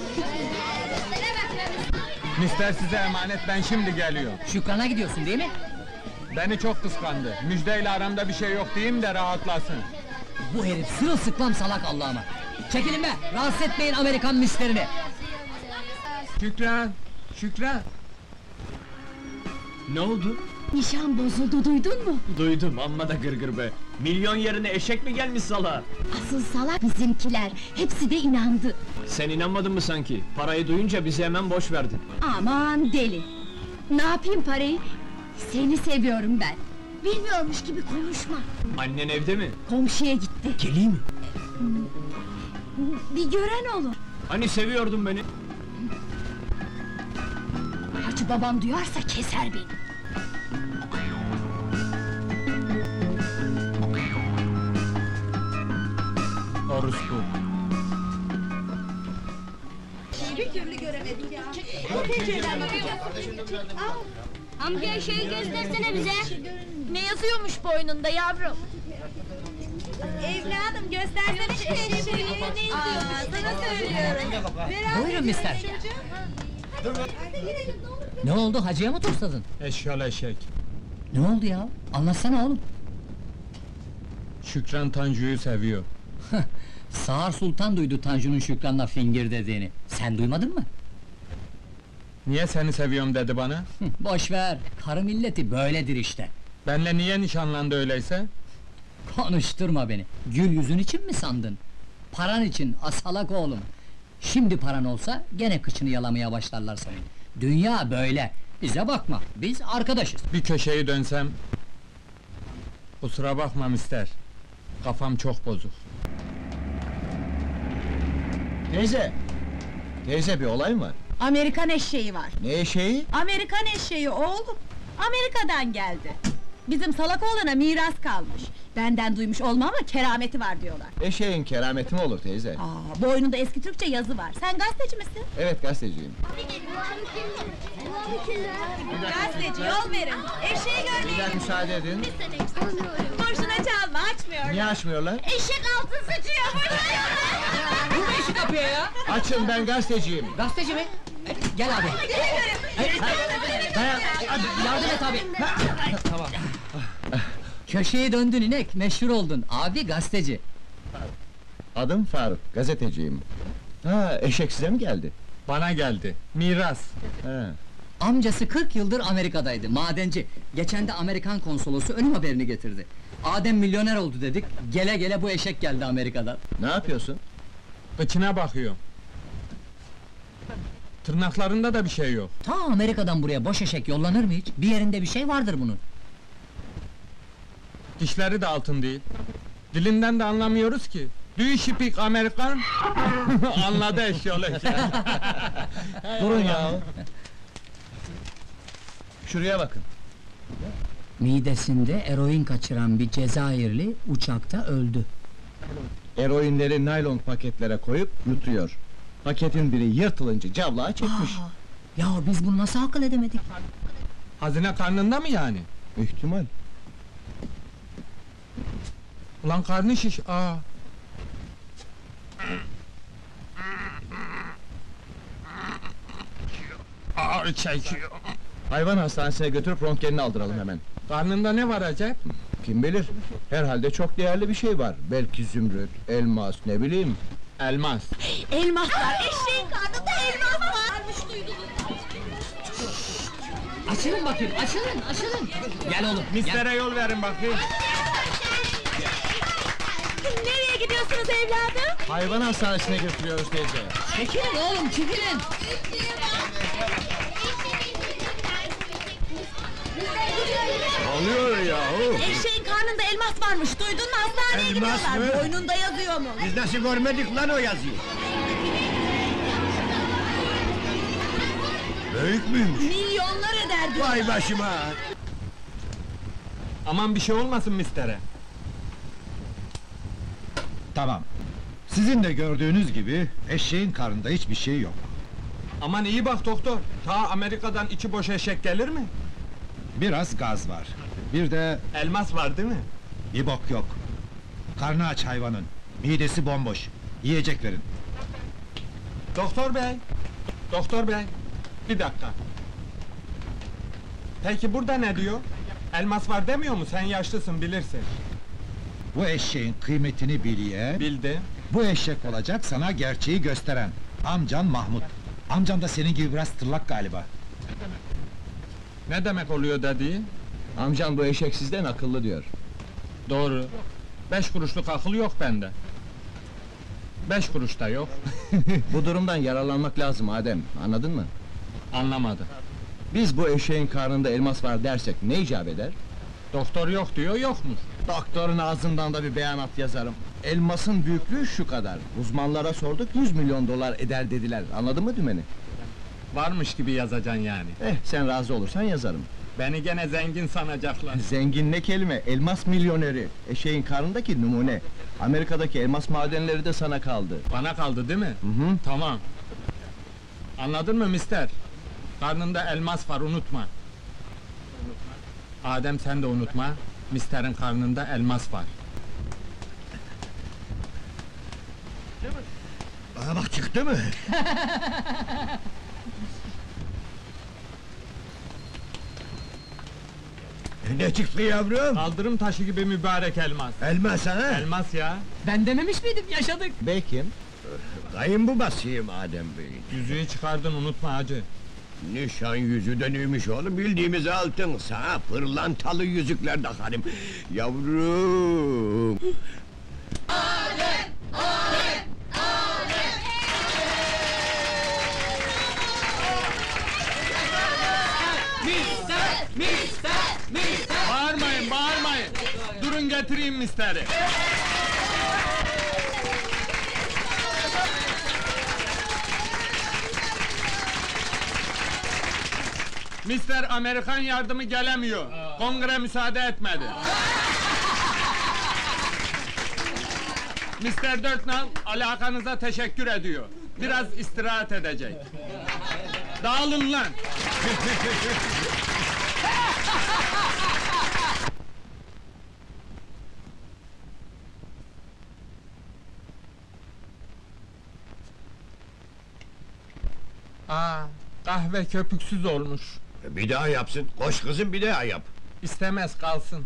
Mister size emanet ben şimdi geliyorum. Şükran'a gidiyorsun değil mi? Beni çok kıskandı. Müjdeyle aramda bir şey yok diyeyim de rahatlasın. Bu herif sırılsıklam salak Allah'ıma. Çekilin be! Rahatsız etmeyin Amerikan mislerini! Şükran, Şükran. Ne oldu? Nişan bozuldu duydun mu? Duydum, amma da gırgır be! Milyon yerine eşek mi gelmiş sala? Asıl salak bizimkiler. Hepsi de inandı. Sen inanmadın mı sanki? Parayı duyunca bizi hemen boş verdin. Aman deli! Ne yapayım parayı? Seni seviyorum ben. Bilmiyormuş gibi konuşma. Annen evde mi? Komşuya gitti. Geleyim mi? Bir gören olur. Hani seviyordun beni? Hacı babam duyarsa keser beni. Orospu. Bir türlü göremedik ya. Amca şeyi göstersene bize. Ne yazıyormuş boynunda yavrum? Evladım göstersene şu eşeği. Sana söylüyorum. Buyurun mister. Ne oldu, hacıya mı tosladın? Eşyal eşek. Ne oldu ya? Anlatsana oğlum. Şükran Tanju'yu seviyor. Sağır Sultan duydu Tanju'nun Şükran'la fingir dediğini. Sen duymadın mı? Niye seni seviyorum dedi bana? Boş ver, karı milleti böyledir işte. Benle niye nişanlandı öyleyse? Konuşturma beni. Gül yüzün için mi sandın? Paran için, asalak oğlum. Şimdi paran olsa gene kıçını yalamaya başlarlar senin. Dünya böyle. Bize bakma, biz arkadaşız. Bir köşeyi dönsem... Kusura bakma mister. Kafam çok bozuk. Teyze! Teyze, bir olay mı? Amerikan eşeği var. Ne eşeği? Amerikan eşeği oğlum. Amerika'dan geldi. Bizim salak oğlana miras kalmış. Benden duymuş olma ama kerameti var diyorlar. Eşeğin kerameti mi olur teyze? Boynunda eski Türkçe yazı var. Sen gazeteci misin? Evet, gazeteciyim. Gazeteci, yol verin. Eşeği görmeyin. Biraz müsaade edin. Boşuna çalma, açmıyor. Niye açmıyorlar? Eşek altın sıçıyor. Vurma işi kapıya ya! Açın, ben gazeteciyim. Gazeteci mi? Gel abi. Dayan! Yardım et abi. Tamam. Köşeyi döndün inek, meşhur oldun. Abi gazeteci. Adım Faruk, gazeteciyim. Ha, eşek size mi geldi? Bana geldi. Miras. He. Amcası 40 yıldır Amerika'daydı, madenci. Geçen de Amerikan konsolosu ölüm haberini getirdi. Adem milyoner oldu dedik, gele gele bu eşek geldi Amerika'dan. Ne yapıyorsun? İçine bakıyorum. Tırnaklarında da bir şey yok. Ta Amerika'dan buraya boş eşek yollanır mı hiç? Bir yerinde bir şey vardır bunun. Dişleri de altın değil. Dilinden de anlamıyoruz ki. Do you speak American? Anladı eşyal eşek. Durun ya! Şuraya bakın. Midesinde eroin kaçıran bir Cezayirli uçakta öldü. Eroinleri naylon paketlere koyup yutuyor. Paketin biri yırtılınca cavlağa çekmiş. Ya biz bunu nasıl akıl edemedik? Hazine karnında mı yani? İhtimal. Ulan karnı şiş, Ağır çekiyor. Hayvan hastanesine götürüp röntgenini aldıralım hemen. Karnında ne var acaba? Kim bilir? Herhalde çok değerli bir şey var. Belki zümrüt, elmas, ne bileyim. Elmas. Elmas var, eşeğin karnında elmas var. Açılın bakayım, açılın! Gel oğlum, gel. Mister'e yol verin bakayım. Nereye gidiyorsunuz evladım? Hayvan hastanesine götürüyoruz teyze. Çekilin oğlum, çekilin! Oluyor yahu! Eşeğin karnında elmas varmış, duydun mu? Hastaneye Elmas gidiyorlar, mı? boynunda yazıyor mu? Biz nasıl görmedik lan o yazıyı? Büyük müymüş? Milyonlar eder diyor. Vay başıma! Aman bir şey olmasın Mister'e. Tamam. Sizin de gördüğünüz gibi eşeğin karnında hiçbir şey yok. Aman iyi bak doktor. Ta Amerika'dan içi boş eşek gelir mi? Biraz gaz var. Bir de Elmas var değil mi? bir bok yok. Karnı aç hayvanın. Midesi bomboş. Yiyecek verin. Doktor bey. Doktor bey. Bir dakika. Peki burada ne diyor? Elmas var demiyor mu? Sen yaşlısın bilirsin. Bu eşeğin kıymetini bilye, Bildi. bu eşek olacak sana gerçeği gösteren. Amcan Mahmut. Amcan da senin gibi biraz tırlak galiba. Ne demek oluyor dediği? Amcan bu eşek sizden akıllı diyor. Doğru. 5 kuruşluk akıl yok bende. 5 kuruş da yok. Bu durumdan yararlanmak lazım Adem, anladın mı? Anlamadı. Biz bu eşeğin karnında elmas var dersek ne icap eder? Doktor yok diyor, yokmuş. Doktorun ağzından da bir beyanat yazarım. Elmasın büyüklüğü şu kadar. Uzmanlara sorduk, 100 milyon dolar eder dediler. Anladın mı dümeni? Varmış gibi yazacaksın yani. Sen razı olursan yazarım. Beni gene zengin sanacaklar. Zengin ne kelime, elmas milyoneri. Eşeğin karnındaki numune. Amerika'daki elmas madenleri de sana kaldı. Bana kaldı değil mi? Hı. Tamam. Anladın mı mister? Karnında elmas var, unutma. Adem sen de unutma. Mister'in karnında elmas var. Kabak çıktı mı? Ne çıktı yavrum? Kaldırım taşı gibi mübarek elmas. Elmas ha? Elmas ya. Ben dememiş miydim, yaşadık! Bey kim? Kayınbabasıyım Adem Bey. Yüzüğü çıkardın, unutma hacı. Nişan yüzü de neymiş oğlum, bildiğimiz altın, sana pırlantalı yüzükler takarım. Yavrum! Bağırmayın, bağırmayın! Durun getireyim misteri! Mister Amerikan yardımı gelemiyor. Kongre müsaade etmedi. Mister Dörtnal, alakanıza teşekkür ediyor. Biraz istirahat edecek. Dağılın lan! Kahve köpüksüz olmuş. Bir daha yapsın, koş kızım bir daha yap. İstemez, kalsın.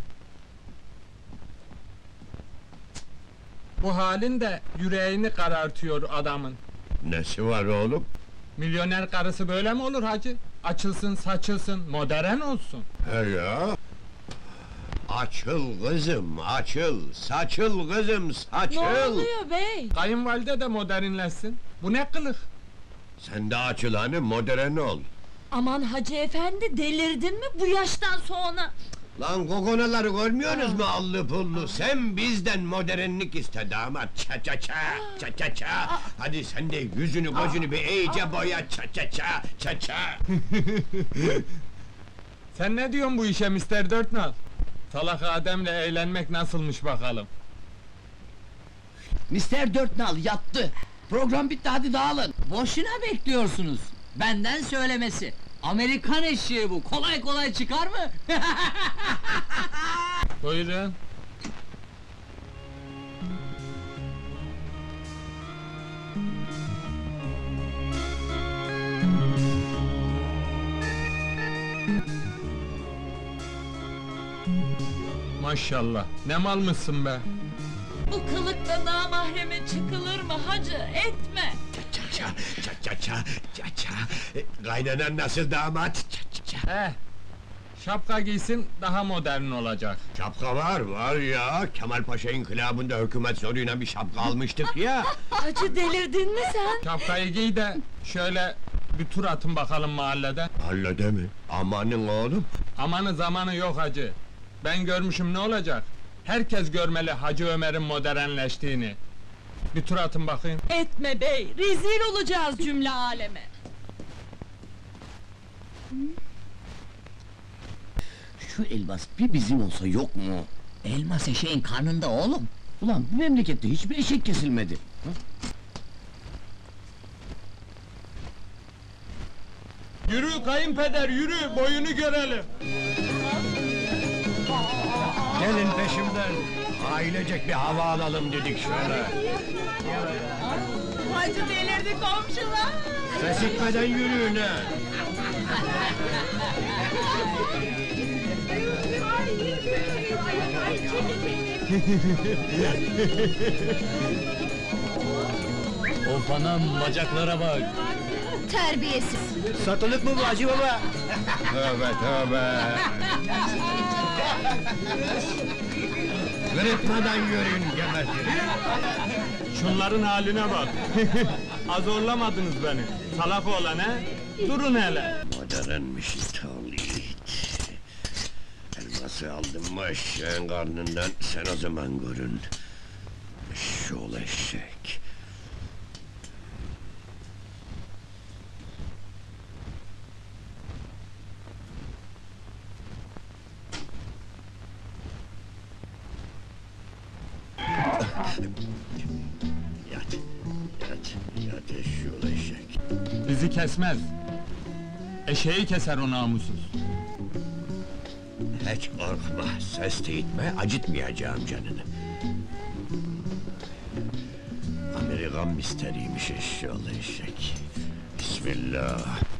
Bu halin de yüreğini karartıyor adamın. Nesi var oğlum? Milyoner karısı böyle mi olur hacı? Açılsın, saçılsın, modern olsun. He ya! Açıl kızım, açıl! Saçıl kızım, saçıl! bey? Kayınvalide de modernleşsin. Bu ne kılık? Sen de açıl hani, modern ol! Aman hacı efendi, delirdin mi bu yaştan sonra? Lan kokonaları görmüyorsunuz mu allı pullu? Sen bizden modernlik iste damat, ça ça ça, ça ça ça! Hadi sen de yüzünü gözünü bir iyice boya, ça ça ça, ça ça! Sen ne diyorsun bu işe Mister Dörtnal? Salak Adem'le eğlenmek nasılmış bakalım? Mister Dörtnal yattı! Program bitti, hadi dağılın! Boşuna bekliyorsunuz! Benden söylemesi! Amerikan eşeği bu, kolay kolay çıkar mı? Buyurun. Maşallah, ne malmışsın be! Bu kılıkta namahreme çıkılır mı hacı, etme! Ça ça ça ça ça ça ça! Kaynanan nasıl damat? Ça ça ça! Şapka giysin, daha modern olacak. Şapka var ya! Kemal Paşa inkılabında hükümet zoruyla bir şapka almıştık ya! Hacı delirdin mi sen? Şapkayı giy de, şöyle bir tur atın bakalım mahallede. Hallede mi? Amanın oğlum! Amanı zamanı yok hacı. Ben görmüşüm, ne olacak? Herkes görmeli Hacı Ömer'in modernleştiğini. Bir tur atın bakayım. Etme bey, rezil olacağız cümle aleme! Şu elmas bir bizim olsa yok mu? Elmas eşeğin karnında oğlum! Ulan bu memlekette hiçbir eşek kesilmedi. Hı? Yürü kayınpeder, yürü, boyunu görelim! Gelin peşimden! Ailecek bir hava alalım dedik şöyle! Hacı delirdi komşular! Ses etmeden yürüyün ha! Of anam, bacaklara bak! Terbiyesiz! Satılık mı bu Hacı baba? Tövbe tövbe! Kırıtmadan yürüyün gebertirim! Şunların haline bak! Azorlamadınız beni! Salak oğlan he! Durun hele! Modernmiş italit! Elması aldım mı eşeğin karnından, sen o zaman görün! Şol eşek! Yat eşşoğlu eşek! Bizi kesmez! Eşeği keser o namussuz! Hiç korkma, ses de etme, acıtmayacağım canını! İntikam misteriymiş eşşoğlu eşek. Bismillah.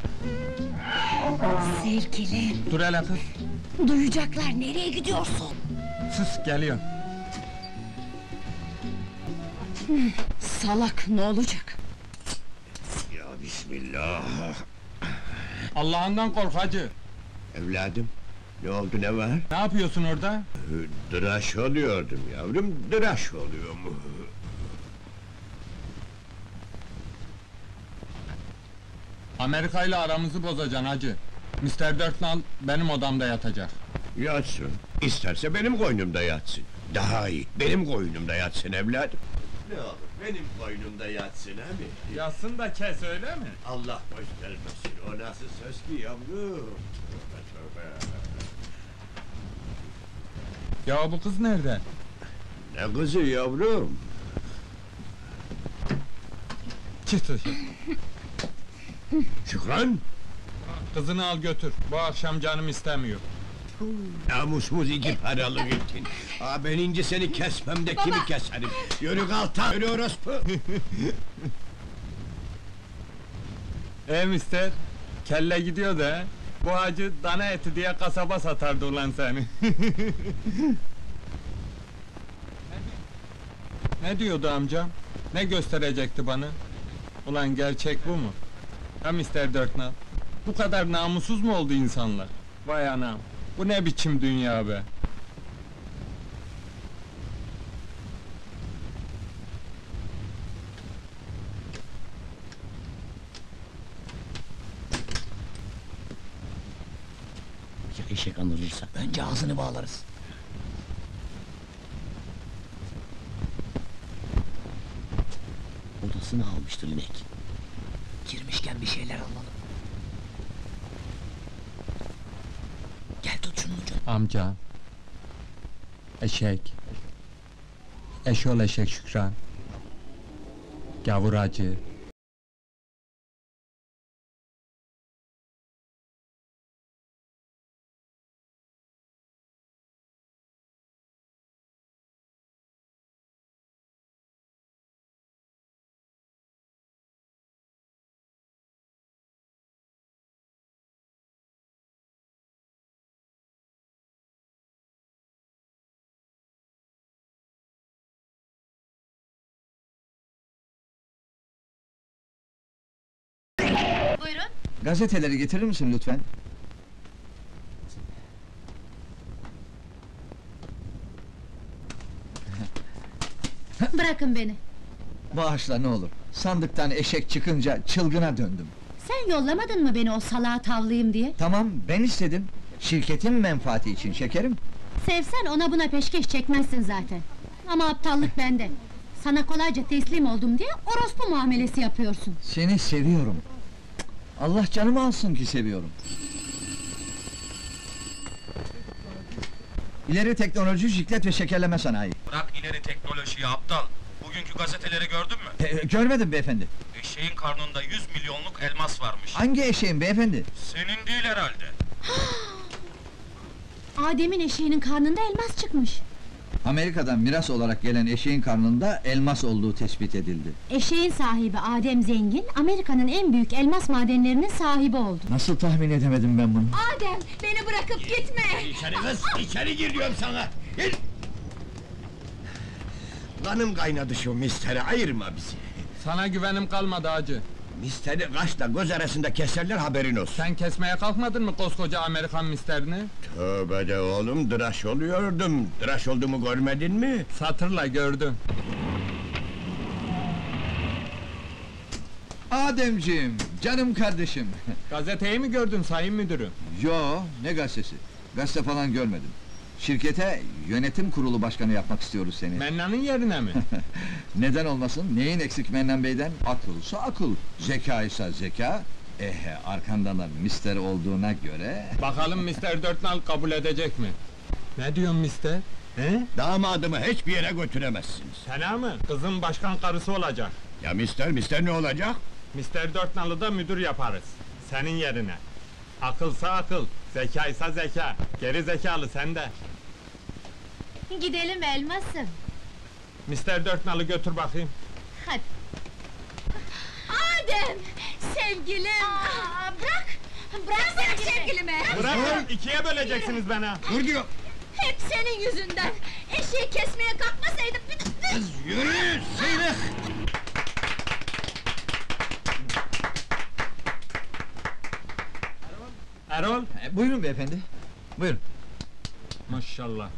Sevgilim, Dur hele kız. duyacaklar, nereye gidiyorsun? Sus, geliyor. Salak, ne olacak? Ya bismillah. Allah'ından kork hacı. Evladım, ne oldu, ne var? Ne yapıyorsun orada? Dıraş oluyordum yavrum, dıraş oluyorum. Amerika ile aramızı bozacaksın hacı. Mr. Dörtnal benim odamda yatacak. Yatsın, isterse benim koynumda yatsın. Daha iyi, benim koynumda yatsın evladım. Ne olur, benim koynumda yatsın abi. Yatsın da kes, öyle mi? Allah göstermesin, o nasıl söz ki yavrum? Tövbe tövbe. Ya bu kız nerede? Ne kızı yavrum? Çık dışarı. Şükran! Kızını al götür, bu akşam canım istemiyor. Namusumuz iki paralık ettin. Ben ince seni kesmem de kimi keserim? Yürü kalta, yürü orospu! Mister, kelle gidiyor da, bu hacı dana eti diye kasaba satardı ulan seni. Ne diyordu amcam? Ne gösterecekti bana? Ulan gerçek bu mu? Ha Mr. Dörtnal? Bu kadar namussuz mu oldu insanlar? Vay anam! Bu ne biçim dünya be? Ya eşek anılırsa? Önce ağzını bağlarız. Odasını almıştır inek. Girmişken bir şeyler alalım. Gel tut şunun ucunu. Amca. Eşek. Eşol eşek Şükran. Gavur hacı. Buyurun. Gazeteleri getirir misin lütfen? Bırakın beni. Bağışla ne olur. Sandıktan eşek çıkınca çılgına döndüm. Sen yollamadın mı beni o salağa tavlayayım diye? Tamam, ben istedim. Şirketin menfaati için şekerim. Sevsen ona buna peşkeş çekmezsin zaten. Ama aptallık bende. Sana kolayca teslim oldum diye orospu muamelesi yapıyorsun. Seni seviyorum. Allah canımı alsın ki seviyorum. İleri teknoloji, jiklet ve şekerleme sanayi. Bırak ileri teknolojiyi aptal. Bugünkü gazeteleri gördün mü? Görmedim beyefendi. Eşeğin karnında 100 milyonluk elmas varmış. Hangi eşeğin beyefendi? Senin değil herhalde. Adem'in eşeğinin karnında elmas çıkmış. Amerika'dan miras olarak gelen eşeğin karnında elmas olduğu tespit edildi. Eşeğin sahibi Adem Zengin, Amerika'nın en büyük elmas madenlerinin sahibi oldu. Nasıl tahmin edemedim ben bunu? Adem, beni bırakıp gitme! İçeri kız, içeri gir diyorum sana! Gir! Kanım kaynadı şu mistere, ayırma bizi! Sana güvenim kalmadı hacı. Misteri kaşla göz arasında keserler, haberin olsun! Sen kesmeye kalkmadın mı koskoca Amerikan misterini? Tövbe de oğlum, tıraş oluyordum! Tıraş olduğumu görmedin mi? Satırla gördüm. Ademciğim, canım kardeşim! Gazeteyi mi gördün sayın müdürüm? Yo, ne gazetesi? Gazete falan görmedim. Şirkete yönetim kurulu başkanı yapmak istiyoruz seni. Mennanın yerine mi? Neden olmasın? Neyin eksik Mennan Bey'den? Akılsa akıl, zeka ise zeka. Arkandan da mister olduğuna göre... Bakalım Mr. Dörtnal kabul edecek mi? Ne diyorsun mister? He? Damadımı hiçbir yere götüremezsiniz! Fena mı? Kızın başkan karısı olacak. Ya mister ne olacak? Mr. Dörtnal'ı da müdür yaparız. Senin yerine. Akılsa akıl, zekaysa zeka. Geri zekalı sende. Gidelim elmasım. Mr. Dörtnal'ı götür bakayım. Hadi. Adem! Sevgilim! Bırak! Bırak sevgilimi! Bırakın, ikiye böleceksiniz beni! Dur diyor! Hep senin yüzünden! Eşeği kesmeye kalkmasaydım... Kız yürü, sıyrık! Erol! Buyurun beyefendi. Buyurun. Maşallah!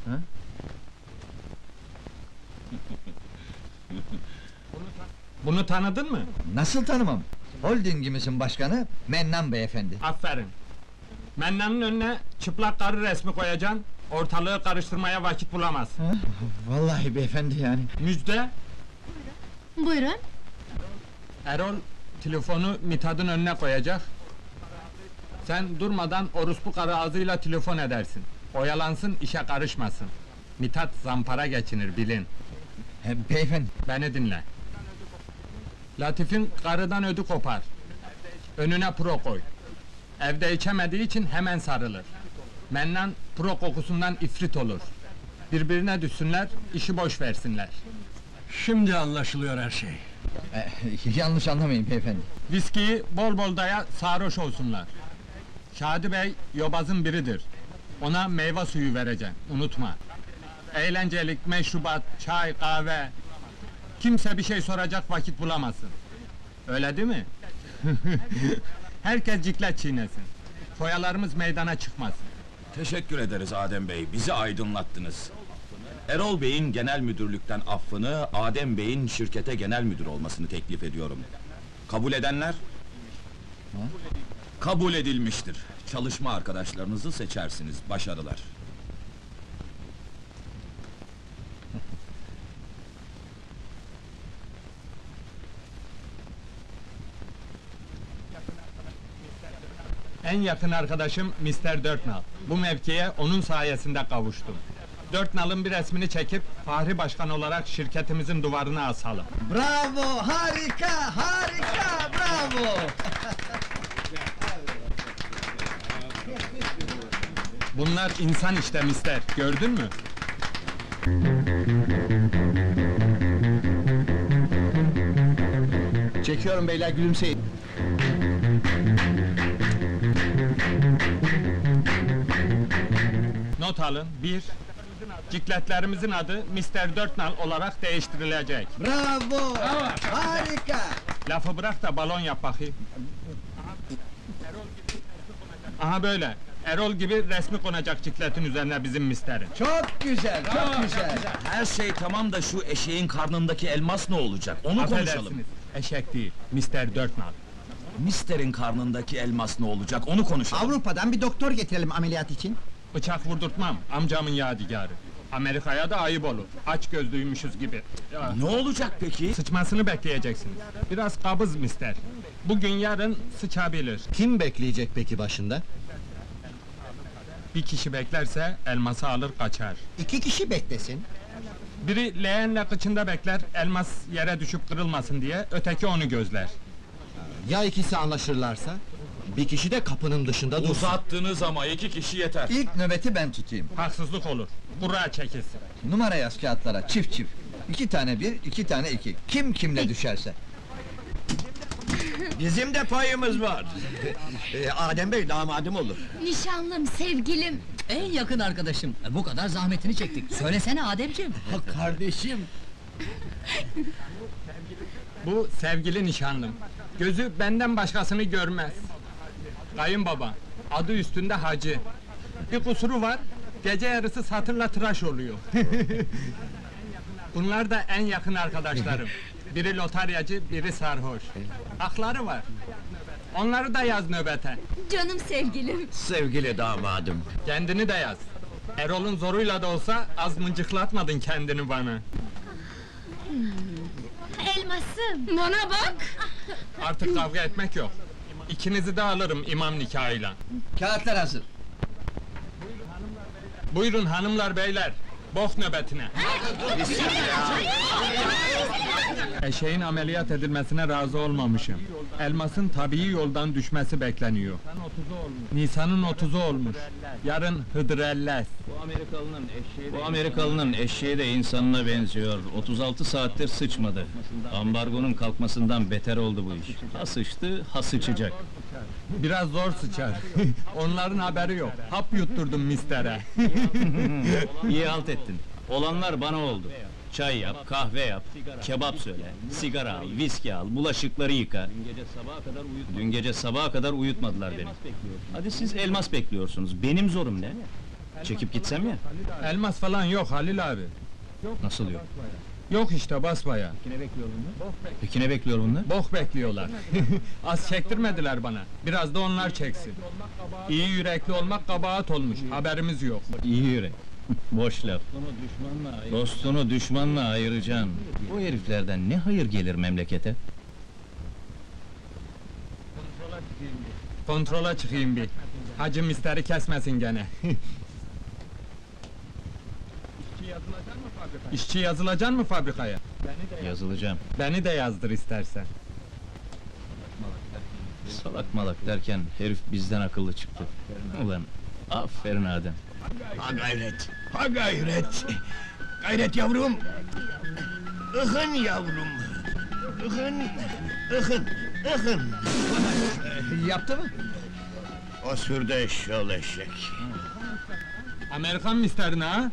Bunu tanıdın mı? Nasıl tanımam? Holdingimizin başkanı Mennan beyefendi. Aferin! Mennanın önüne çıplak karı resmi koyacaksın, ortalığı karıştırmaya vakit bulamaz. Vallahi beyefendi yani. Müjde! Buyurun. Erol, telefonu Mithat'ın önüne koyacak. Sen durmadan orospu karı ağzıyla telefon edersin. Oyalansın, işe karışmasın. Mithat zampara geçinir, bilin. Beyefendi. Beni dinle. Latif'in karıdan ödü kopar. Önüne pro koy. Evde içemediği için hemen sarılır. Mennan pro kokusundan ifrit olur. Birbirine düşsünler, işi boş versinler. Şimdi anlaşılıyor her şey. Yanlış anlamayın beyefendi. Viskiyi bol bol daya, sarhoş olsunlar. Şadi Bey, yobazın biridir. Ona meyve suyu vereceksin, unutma. Eğlencelik, meşrubat, çay, kahve... Kimse bir şey soracak vakit bulamasın. Öyle değil mi? Herkes ciklet çiğnesin. Foyalarımız meydana çıkmasın. Teşekkür ederiz Adem Bey, bizi aydınlattınız. Erol Bey'in genel müdürlükten affını, Adem Bey'in şirkete genel müdür olmasını teklif ediyorum. Kabul edenler? Kabul edilmiştir. Çalışma arkadaşlarınızı seçersiniz, başarılar. En yakın arkadaşım Mr. Dörtnal. Bu mevkiye onun sayesinde kavuştum. Dörtnal'ın bir resmini çekip Fahri Başkan olarak şirketimizin duvarına asalım. Bravo, harika, harika, bravo! Bunlar insan işte mister, gördün mü? Çekiyorum beyler, gülümseyin. Not alın, 1. Cikletlerimizin adı Mr. Dörtnal olarak değiştirilecek. Bravo, harika! Lafı bırak da balon yap bakayım. Aha böyle, Erol gibi resmi konacak cikletin üzerine bizim misterin. Çok güzel, çok güzel! Her şey tamam da şu eşeğin karnındaki elmas ne olacak? Onu konuşalım. Affedersiniz, eşek değil, Mr. Dörtnal. Mister'in karnındaki elmas ne olacak? Onu konuşalım. Avrupa'dan bir doktor getirelim ameliyat için. Bıçak vurdurtmam, amcamın yadigarı. Amerika'ya da ayıp olur, aç gözlüymüşüz gibi. Ya, Ne olacak peki? sıçmasını bekleyeceksiniz. Biraz kabız mister. Bugün yarın sıçabilir. Kim bekleyecek peki başında? Bir kişi beklerse elması alır kaçar. 2 kişi beklesin. Biri leğenle kıçında bekler, elmas yere düşüp kırılmasın diye, öteki onu gözler. Ya ikisi anlaşırlarsa? Bir kişi de kapının dışında dursun. Uzattınız ama 2 kişi yeter. İlk nöbeti ben tutayım. Haksızlık olur, kura çekilsin. Numara yaz kağıtlara, çift çift. 2 tane 1, 2 tane 2. Kim kimle düşerse. Bizim de payımız var. Adem Bey damadım olur. Nişanlım, sevgilim! En yakın arkadaşım. Bu kadar zahmetini çektik. Söylesene Ademciğim. Kardeşim! Bu sevgili nişanlım. Gözü benden başkasını görmez. Kayınbaba, adı üstünde hacı. Bir kusuru var, gece yarısı satırla tıraş oluyor. Bunlar da en yakın arkadaşlarım. Biri lotaryacı, biri sarhoş. Hakları var. Onları da yaz nöbete. Canım sevgilim! Sevgili damadım. Kendini de yaz. Erol'un zoruyla da olsa az mıncıklatmadın kendini bana. Elmasım! Bana bak! Artık kavga etmek yok. İkinizi de alırım imam nikahıyla. Kağıtlar hazır. Buyurun hanımlar beyler. Bok nöbetine! Eşeğin ameliyat edilmesine razı olmamışım. Elmasın tabii yoldan düşmesi bekleniyor. Nisan'ın 30'u olmuş. Yarın Hıdrellez. Bu Amerikalının eşeği de insanına benziyor. 36 saattir sıçmadı. Ambargonun kalkmasından beter oldu bu iş. Ha sıçtı, ha sıçacak. Biraz zor sıçar. Onların haberi yok. Hap yutturdum mistere. İyi halt ettin. Olanlar bana oldu. Çay yap, kahve yap, kebap söyle, sigara al, viski al, bulaşıkları yıka. Dün gece sabaha kadar uyutmadılar beni. Hadi siz elmas bekliyorsunuz, benim zorum ne? Çekip gitsem ya? Elmas falan yok Halil abi. Nasıl yok? Yok işte basbaya. Peki ne bekliyor bunlar? Bok bekliyorlar. Az çektirmediler bana. Biraz da onlar çeksin. İyi yürekli olmak kabahat olmuş. Haberimiz yok. İyi yürek. Boş laf. Dostunu düşmanla ayıracaksın. Bu heriflerden ne hayır gelir memlekete? Kontrola çıkayım bir. Hacı misteri kesmesin gene. İşçi yazılacak mı fabrikaya? Yazılacağım. Beni de yazdır istersen. Salak malak derken herif bizden akıllı çıktı. Ulan, aferin Adem. Ha gayret, ha gayret! Gayret yavrum! Ihın yavrum! Ihın, ıhın, ıhın! Yaptı mı? O sürdü eşşoğlu eşek! Amerikan misterine ha?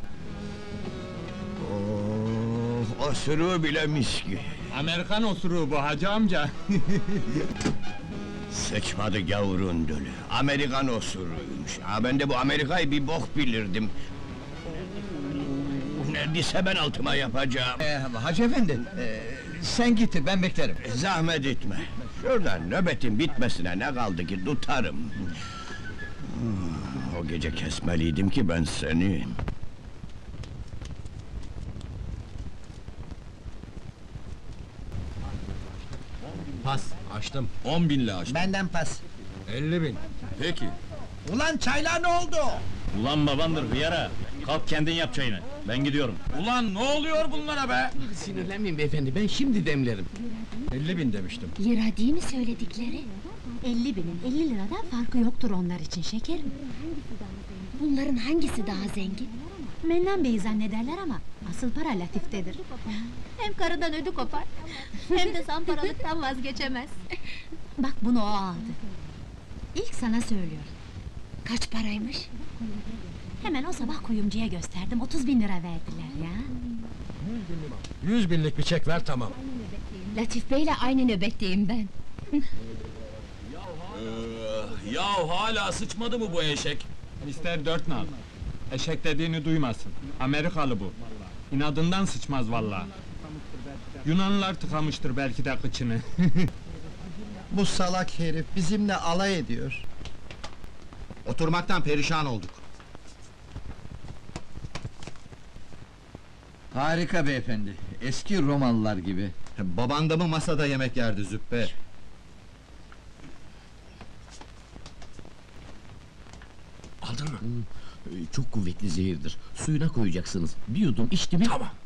O sürü bile miski! Amerikan osuruğu bu hacı amca. Sıçmadı gavurun dölü, Amerikan osuruymuş. Ha ben de bu Amerika'yı bir bok bilirdim. Neredeyse ben altıma yapacağım. Hacı efendi, sen git, ben beklerim. Zahmet etme. Şurada nöbetin bitmesine ne kaldı ki tutarım. O gece kesmeliydim ki ben seni. Pas, açtım. 10.000'le açtım. Benden pas. 50.000. Peki. Ulan çaylar ne oldu? Ulan babandır hıyara! Kalk kendin yap çayını, ben gidiyorum. Ulan ne oluyor bunlara be? Sinirlenmeyin beyefendi, ben şimdi demlerim. 50.000 demiştim. Lira değil mi söyledikleri? 50.000'in 50 liradan farkı yoktur onlar için şekerim. Bunların hangisi daha zengin? Mennan Bey'i zannederler ama asıl para Latif'tedir. Hem karıdan ödü kopar, hem de zamparalıktan vazgeçemez. Bak bunu o aldı. İlk sana söylüyor. Kaç paraymış? Hemen o sabah kuyumcuya gösterdim, 30.000 lira verdiler ya. 100.000'lik bir çek ver tamam. Latif Bey'le aynı nöbetteyim ben. Yahu hala sıçmadı mı bu eşek? Mister 4 nal. Eşek dediğini duymasın. Amerikalı bu. İnadından sıçmaz vallahi. Yunanlılar tıkamıştır belki de kıçını. Bu salak herif bizimle alay ediyor. Oturmaktan perişan olduk. Harika beyefendi, eski Romalılar gibi. Baban da mı masada yemek yerdi züppe? Aldın mı? Çok kuvvetli zehirdir. Suyuna koyacaksınız. Bir yudum içti mi? Tamam.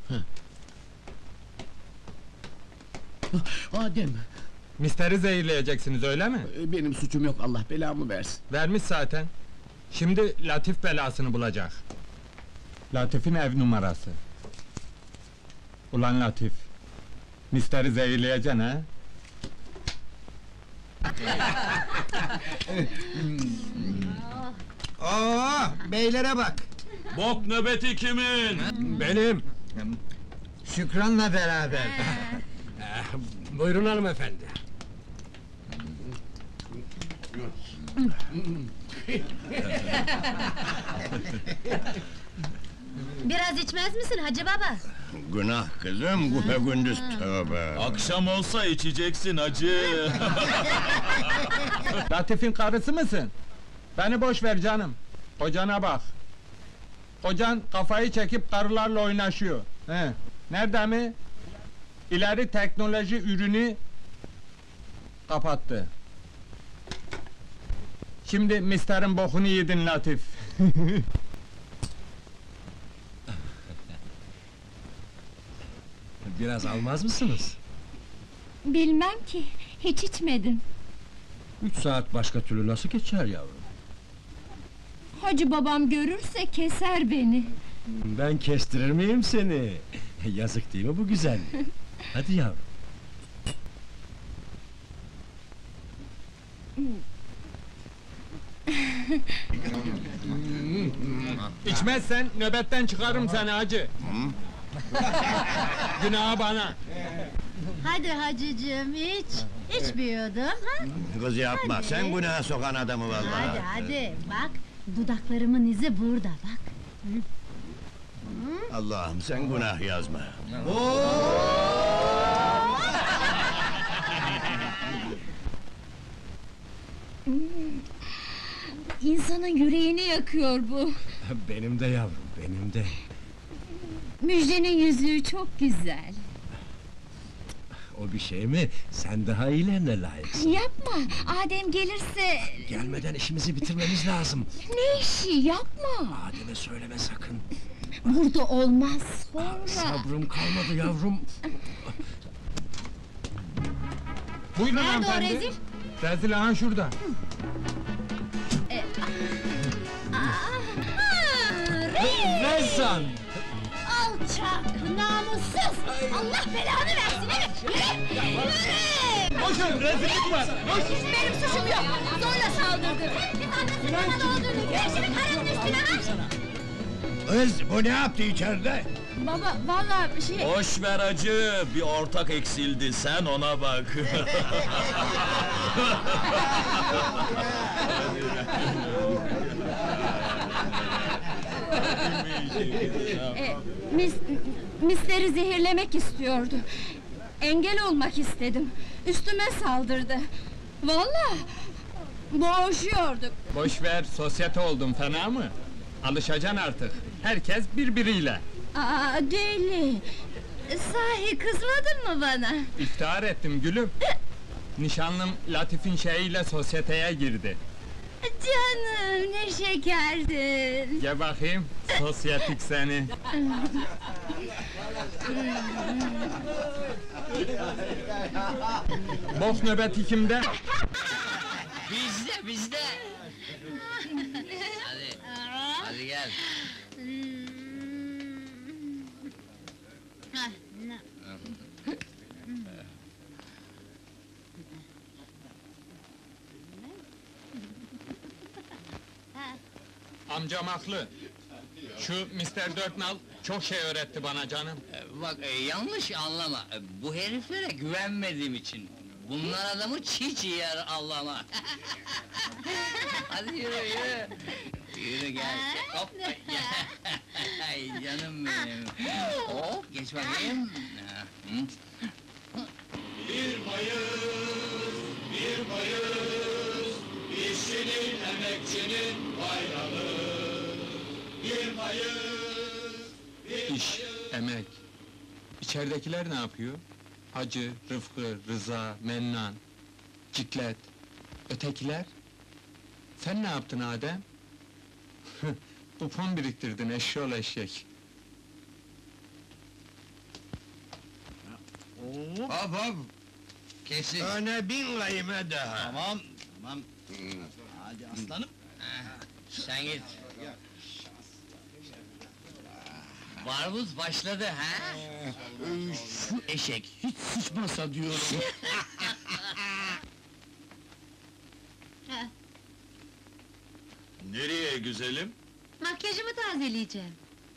Adem, Misteri zehirleyeceksiniz öyle mi? benim suçum yok, Allah belamı versin. Vermiş zaten. Şimdi Latif belasını bulacak. Latif'in ev numarası. Ulan Latif, misteri zehirleyeceksin ha? Oo, beylere bak! Bok nöbeti kimin? Benim! Şükran'la beraber. Buyurun hanımefendi. Biraz içmez misin Hacı Baba? Günah kızım, gündüz tövbe! Akşam olsa içeceksin hacı. Latif'in karısı mısın? Beni boş ver canım. Kocana bak. Kocan kafayı çekip karılarla oynaşıyor. He. Nerede mi? İleri teknoloji ürünü kapattı. Şimdi misterin bokunu yedin Latif. biraz almaz mısınız? Bilmem ki, hiç içmedim. 3 saat başka türlü nasıl geçer yavrum? Hacı babam görürse keser beni. Ben kestirir miyim seni? Yazık değil mi bu güzel? Hadi yavrum. İçmezsen nöbetten çıkarım seni hacı. Günahı bana. Hadi hacıcığım iç. İçmiyordum ha? Kız yapma, Hadi. sen günaha sokan adamı vallahi. Hadi bak. Dudaklarımın izi burada bak. Allah'ım sen günah yazma. İnsanın yüreğini yakıyor bu. Benim de yavrum, benim de. Müjdenin yüzüğü çok güzel. O bir şey mi? Sen daha iyilerine layıksın. Yapma, Adem gelirse... Gelmeden işimizi bitirmemiz lazım. Ne işi, yapma! Adem'e söyleme sakın. Burada olmaz, sonra... Sabrım kalmadı yavrum. Buyurun Nerede o hanımefendi. rezil? Rezil aha şurada. Rezan! Alçak, namussuz! Allah belanı versin, evet! Yürü! Koşun, rezillik var! Benim suçum yok! Zorla saldırdı! Biz annesini bana öldürdük! Şimdi karının üstüne ha! Kız, bu ne yaptı içeride? Baba, vallahi şey... Boş ver hacı, bir ortak eksildi, sen ona bak. Misleri zehirlemek istiyordu. Engel olmak istedim. Üstüme saldırdı. Vallahi boğuşuyorduk. Boş ver, sosyete oldun fena mı? Alışacaksın artık. Herkes birbiriyle. Aa, deli! Sahi kızmadın mı bana? İftihar ettim gülüm. Nişanlım Latif'in şeyiyle sosyeteye girdi. Canım, ne şekerdin! Gel bakayım, sosyetik seni. Bok nöbeti kimde? Bizde. Hadi gel. Amcam haklı. Şu Mr. Dörtnal çok şey öğretti bana canım. Bak yanlış anlama. Bu heriflere güvenmediğim için. Bunlar adamı çiğ çiğ yer Allah'ıma. Hadi yürü. Yürü gel. Hop. Ay canım benim. Hop geç bakayım. Bir Mayıs, işçinin, emekçinin bayramı. Bir Mayıs, İş, emek. İçeridekiler ne yapıyor? Hacı, Rıfkı, Rıza, Mennan, Ciklet. Ötekiler? Sen ne yaptın Adem? Kupon biriktirdin eşşoğlu eşek. Hop! Kesin. Öne bin kayme daha. Tamam. Hadi aslanım. Sen git. Barbuz başladı ha? Şu eşek hiç sıçmasa diyorum. Nereye güzelim? Makyajımı tazeleyeceğim.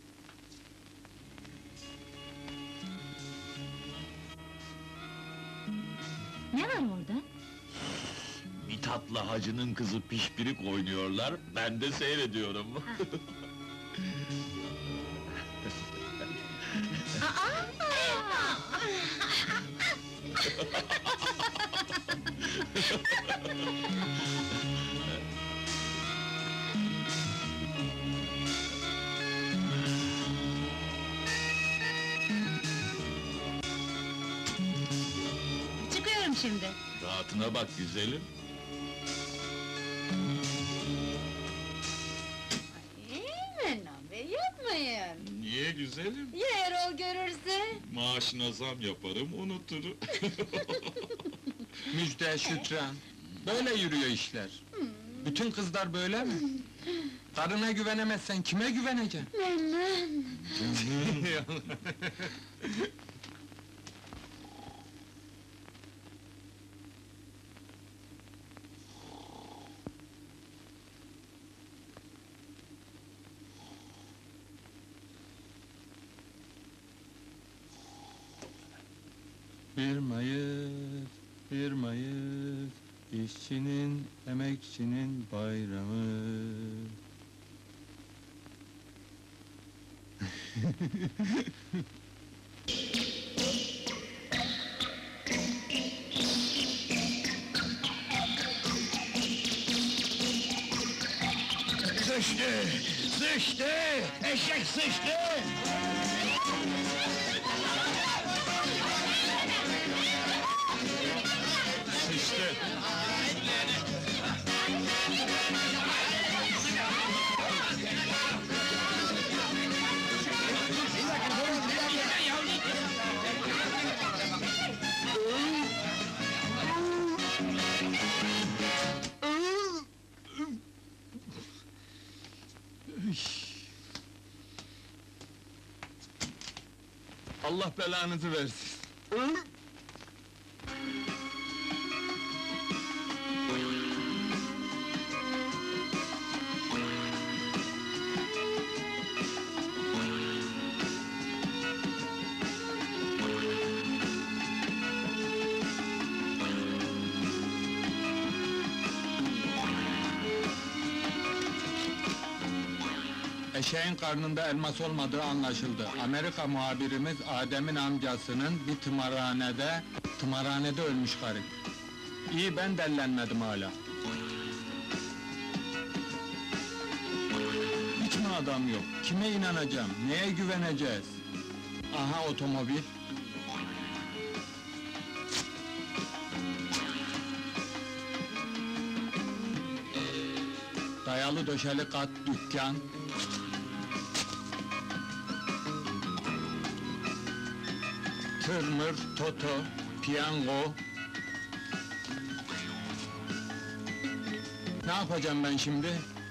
Ne var orada? Mithat'la hacının kızı pişpirik oynuyorlar, ben de seyrediyorum. Çıkıyorum şimdi. Rahatına bak güzelim. Mennan Bey, yapmayın! Niye güzelim? Ya Erol o görürse? Maaşına zam yaparım, unuturum. Müjde, Şükran. Böyle yürüyor işler. Bütün kızlar böyle mi? Karına güvenemezsen kime güveneceksin? Bir Mayıs, bir Mayıs, işçinin, emekçinin bayramı. Sıçtı! Sıçtı! Eşek sıçtı! Sıçtı! Allah belanızı versin. Eşeğin karnında elmas olmadığı anlaşıldı. Amerika muhabirimiz Adem'in amcasının bir tımarhanede ölmüş garip. İyi ben dellenmedim hala. Hiç mi adam yok? Kime inanacağım? Neye güveneceğiz? Aha otomobil. Dayalı döşeli kat, dükkan. Tırmır, toto, piyango. Ne yapacağım ben şimdi?